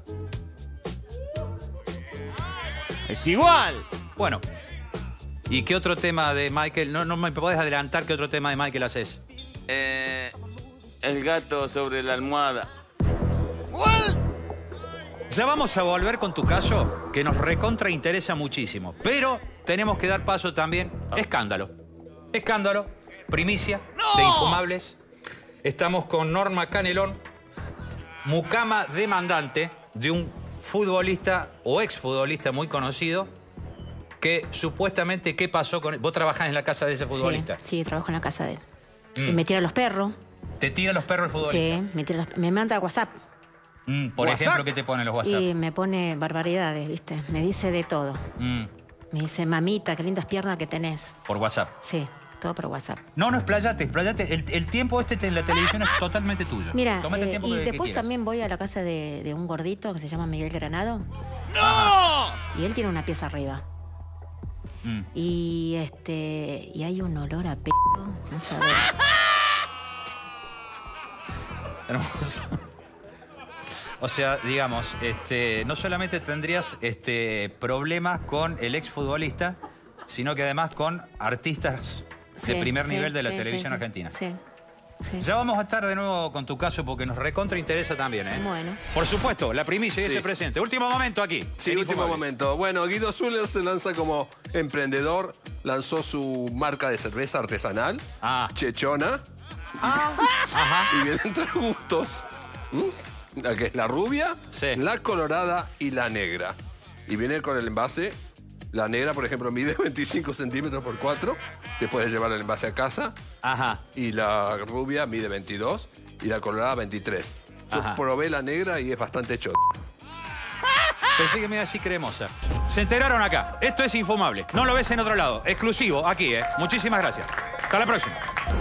Es igual. Bueno. ¿Y qué otro tema de Michael? No me podés adelantar qué otro tema de Michael haces. El gato sobre la almohada. Ya vamos a volver con tu caso, que nos recontra interesa muchísimo. Pero tenemos que dar paso también. Escándalo. Escándalo. Primicia de Infumables. Estamos con Norma Canelón, mucama demandante de un futbolista o exfutbolista muy conocido que supuestamente, ¿qué pasó con él? ¿Vos trabajás en la casa de ese futbolista? Sí, trabajo en la casa de él. Y me tira los perros. ¿Te tira los perros el futbolista? Sí, me manda WhatsApp. Por ejemplo, ¿qué te pone los WhatsApp? Y me pone barbaridades, ¿viste? Me dice de todo. Me dice, mamita, qué lindas piernas que tenés. Por WhatsApp. Sí, todo por WhatsApp. No, expláyate. El tiempo en la televisión es totalmente tuyo. Mira, Tómate el tiempo y que después quieras. también voy a la casa de un gordito que se llama Miguel Granado. ¡No! Y él tiene una pieza arriba. Y hay un olor a p***. No sabes. Hermoso. O sea, digamos, no solamente tendrías problemas con el exfutbolista, sino que además con artistas de primer nivel de la televisión argentina. Sí. Ya vamos a estar de nuevo con tu caso porque nos recontra interesa también, ¿eh? Bueno. Por supuesto, la primicia de ese presente. Último momento aquí. Sí, en último Infumables. momento. Bueno, Guido Zuller se lanza como emprendedor, lanzó su marca de cerveza artesanal, Chechona, y vienen tres gustos. La que es la rubia, la colorada y la negra. Y viene con el envase. La negra, por ejemplo, mide 25 centímetros por 4. Te puedes llevar el envase a casa. Y la rubia mide 22 y la colorada 23. Yo probé la negra y es bastante chota. Pensé que me iba a decir cremosa. Se enteraron acá. Esto es Infumable. No lo ves en otro lado. Exclusivo, aquí, ¿eh? Muchísimas gracias. Hasta la próxima.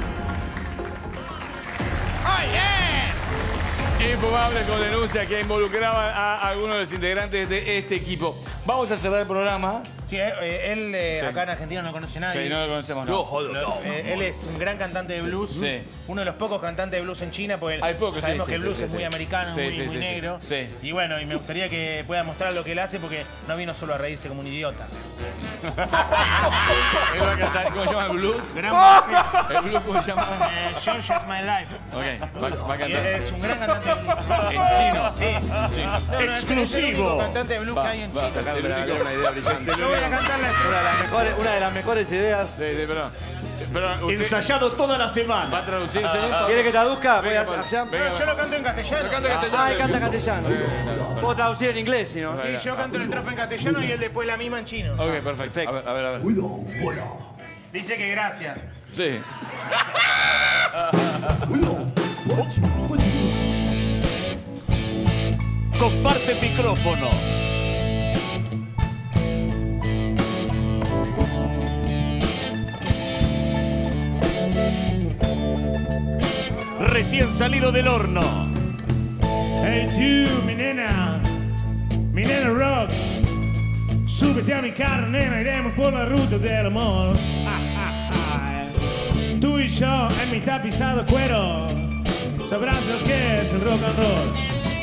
Infumable con denuncia que involucraba a algunos de los integrantes de este equipo. Vamos a cerrar el programa. Sí, él Sí. acá en Argentina no conoce a nadie. Sí, no lo conocemos, no. Él es un gran cantante de blues. Sí. Uno de los pocos cantantes de blues en China, porque Hay pocos, sabemos sí, que el sí, blues sí, es muy sí. americano, Sí, muy, sí, muy sí, negro. sí. Y bueno, y me gustaría que pueda mostrar lo que él hace, porque no vino solo a reírse como un idiota. Él va a cantar, ¿cómo se llama el blues? ¿El blues cómo se llama? George of My Life. Ok, va a cantar. Es un gran cantante de blues. En chino. Sí. Chino. No, es el único cantante de blues que hay en China. Una idea brillante. Yo voy a cantar Una de las mejores ideas. Sí, pero usted Ensayado toda la semana. ¿Va a traducir? ¿Quiere que traduzca? Venga, Voy pues, allá. venga, Yo lo canto en castellano. Él canta castellano. Puedo traducir en inglés, si no. Sí, yo canto la estrofa en castellano y él después la misma en chino. Ok, perfecto. A ver. Dice que gracias. Sí. Comparte el micrófono. Recién salido del horno. Hey tú, mi nena rock, súbete a mi carro, nena, iremos por la ruta del amor. Tú y yo en mi tapizado cuero, sabrás lo que es el rock and roll.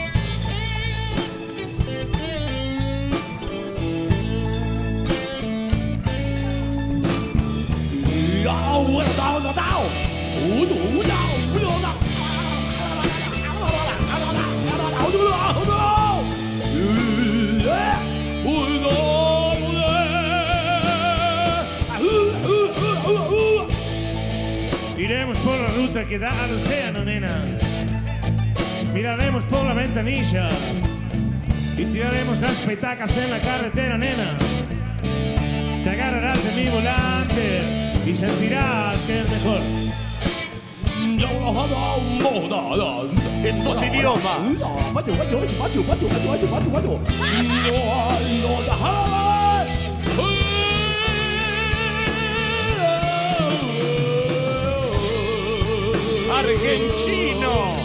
Iremos por la ruta que da al océano, nena. Miraremos por la ventanilla y tiraremos las petacas en la carretera, nena. Te agarrarás de mi volante y sentirás que es mejor. En dos idiomas. Argentino.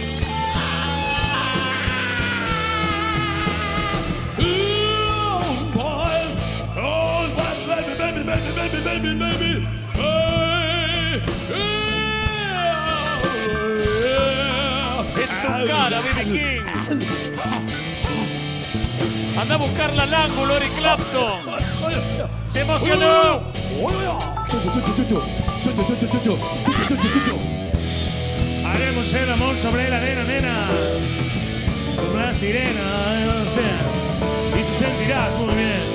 En tu cara, B.B. King. Anda a buscarla al ángulo, Eric Clapton. Se emocionó. Haremos el amor sobre la arena, nena. como una sirena, no sé, y te sentirás muy bien.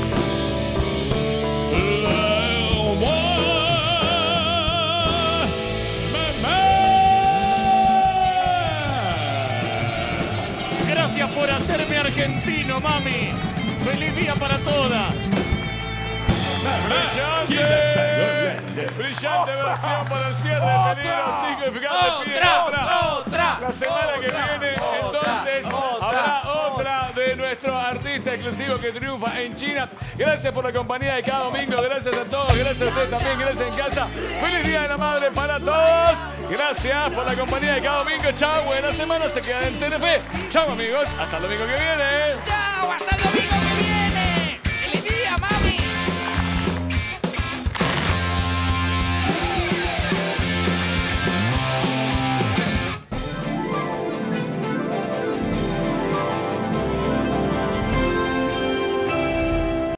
Gracias por hacerme argentino, mami. Feliz día para todas. Brillante versión para el cierre de Peligro Significante. Otra. La semana que viene, entonces, habrá otra de nuestro artista exclusivo que triunfa en China. Gracias por la compañía de cada domingo. Gracias a todos. Gracias a ustedes también. Gracias en casa. Feliz Día de la Madre para todos. Gracias por la compañía de cada domingo. Chao. Buena semana. Se quedan en TNF. Chao, amigos. Hasta el domingo que viene. Chao. Hasta luego.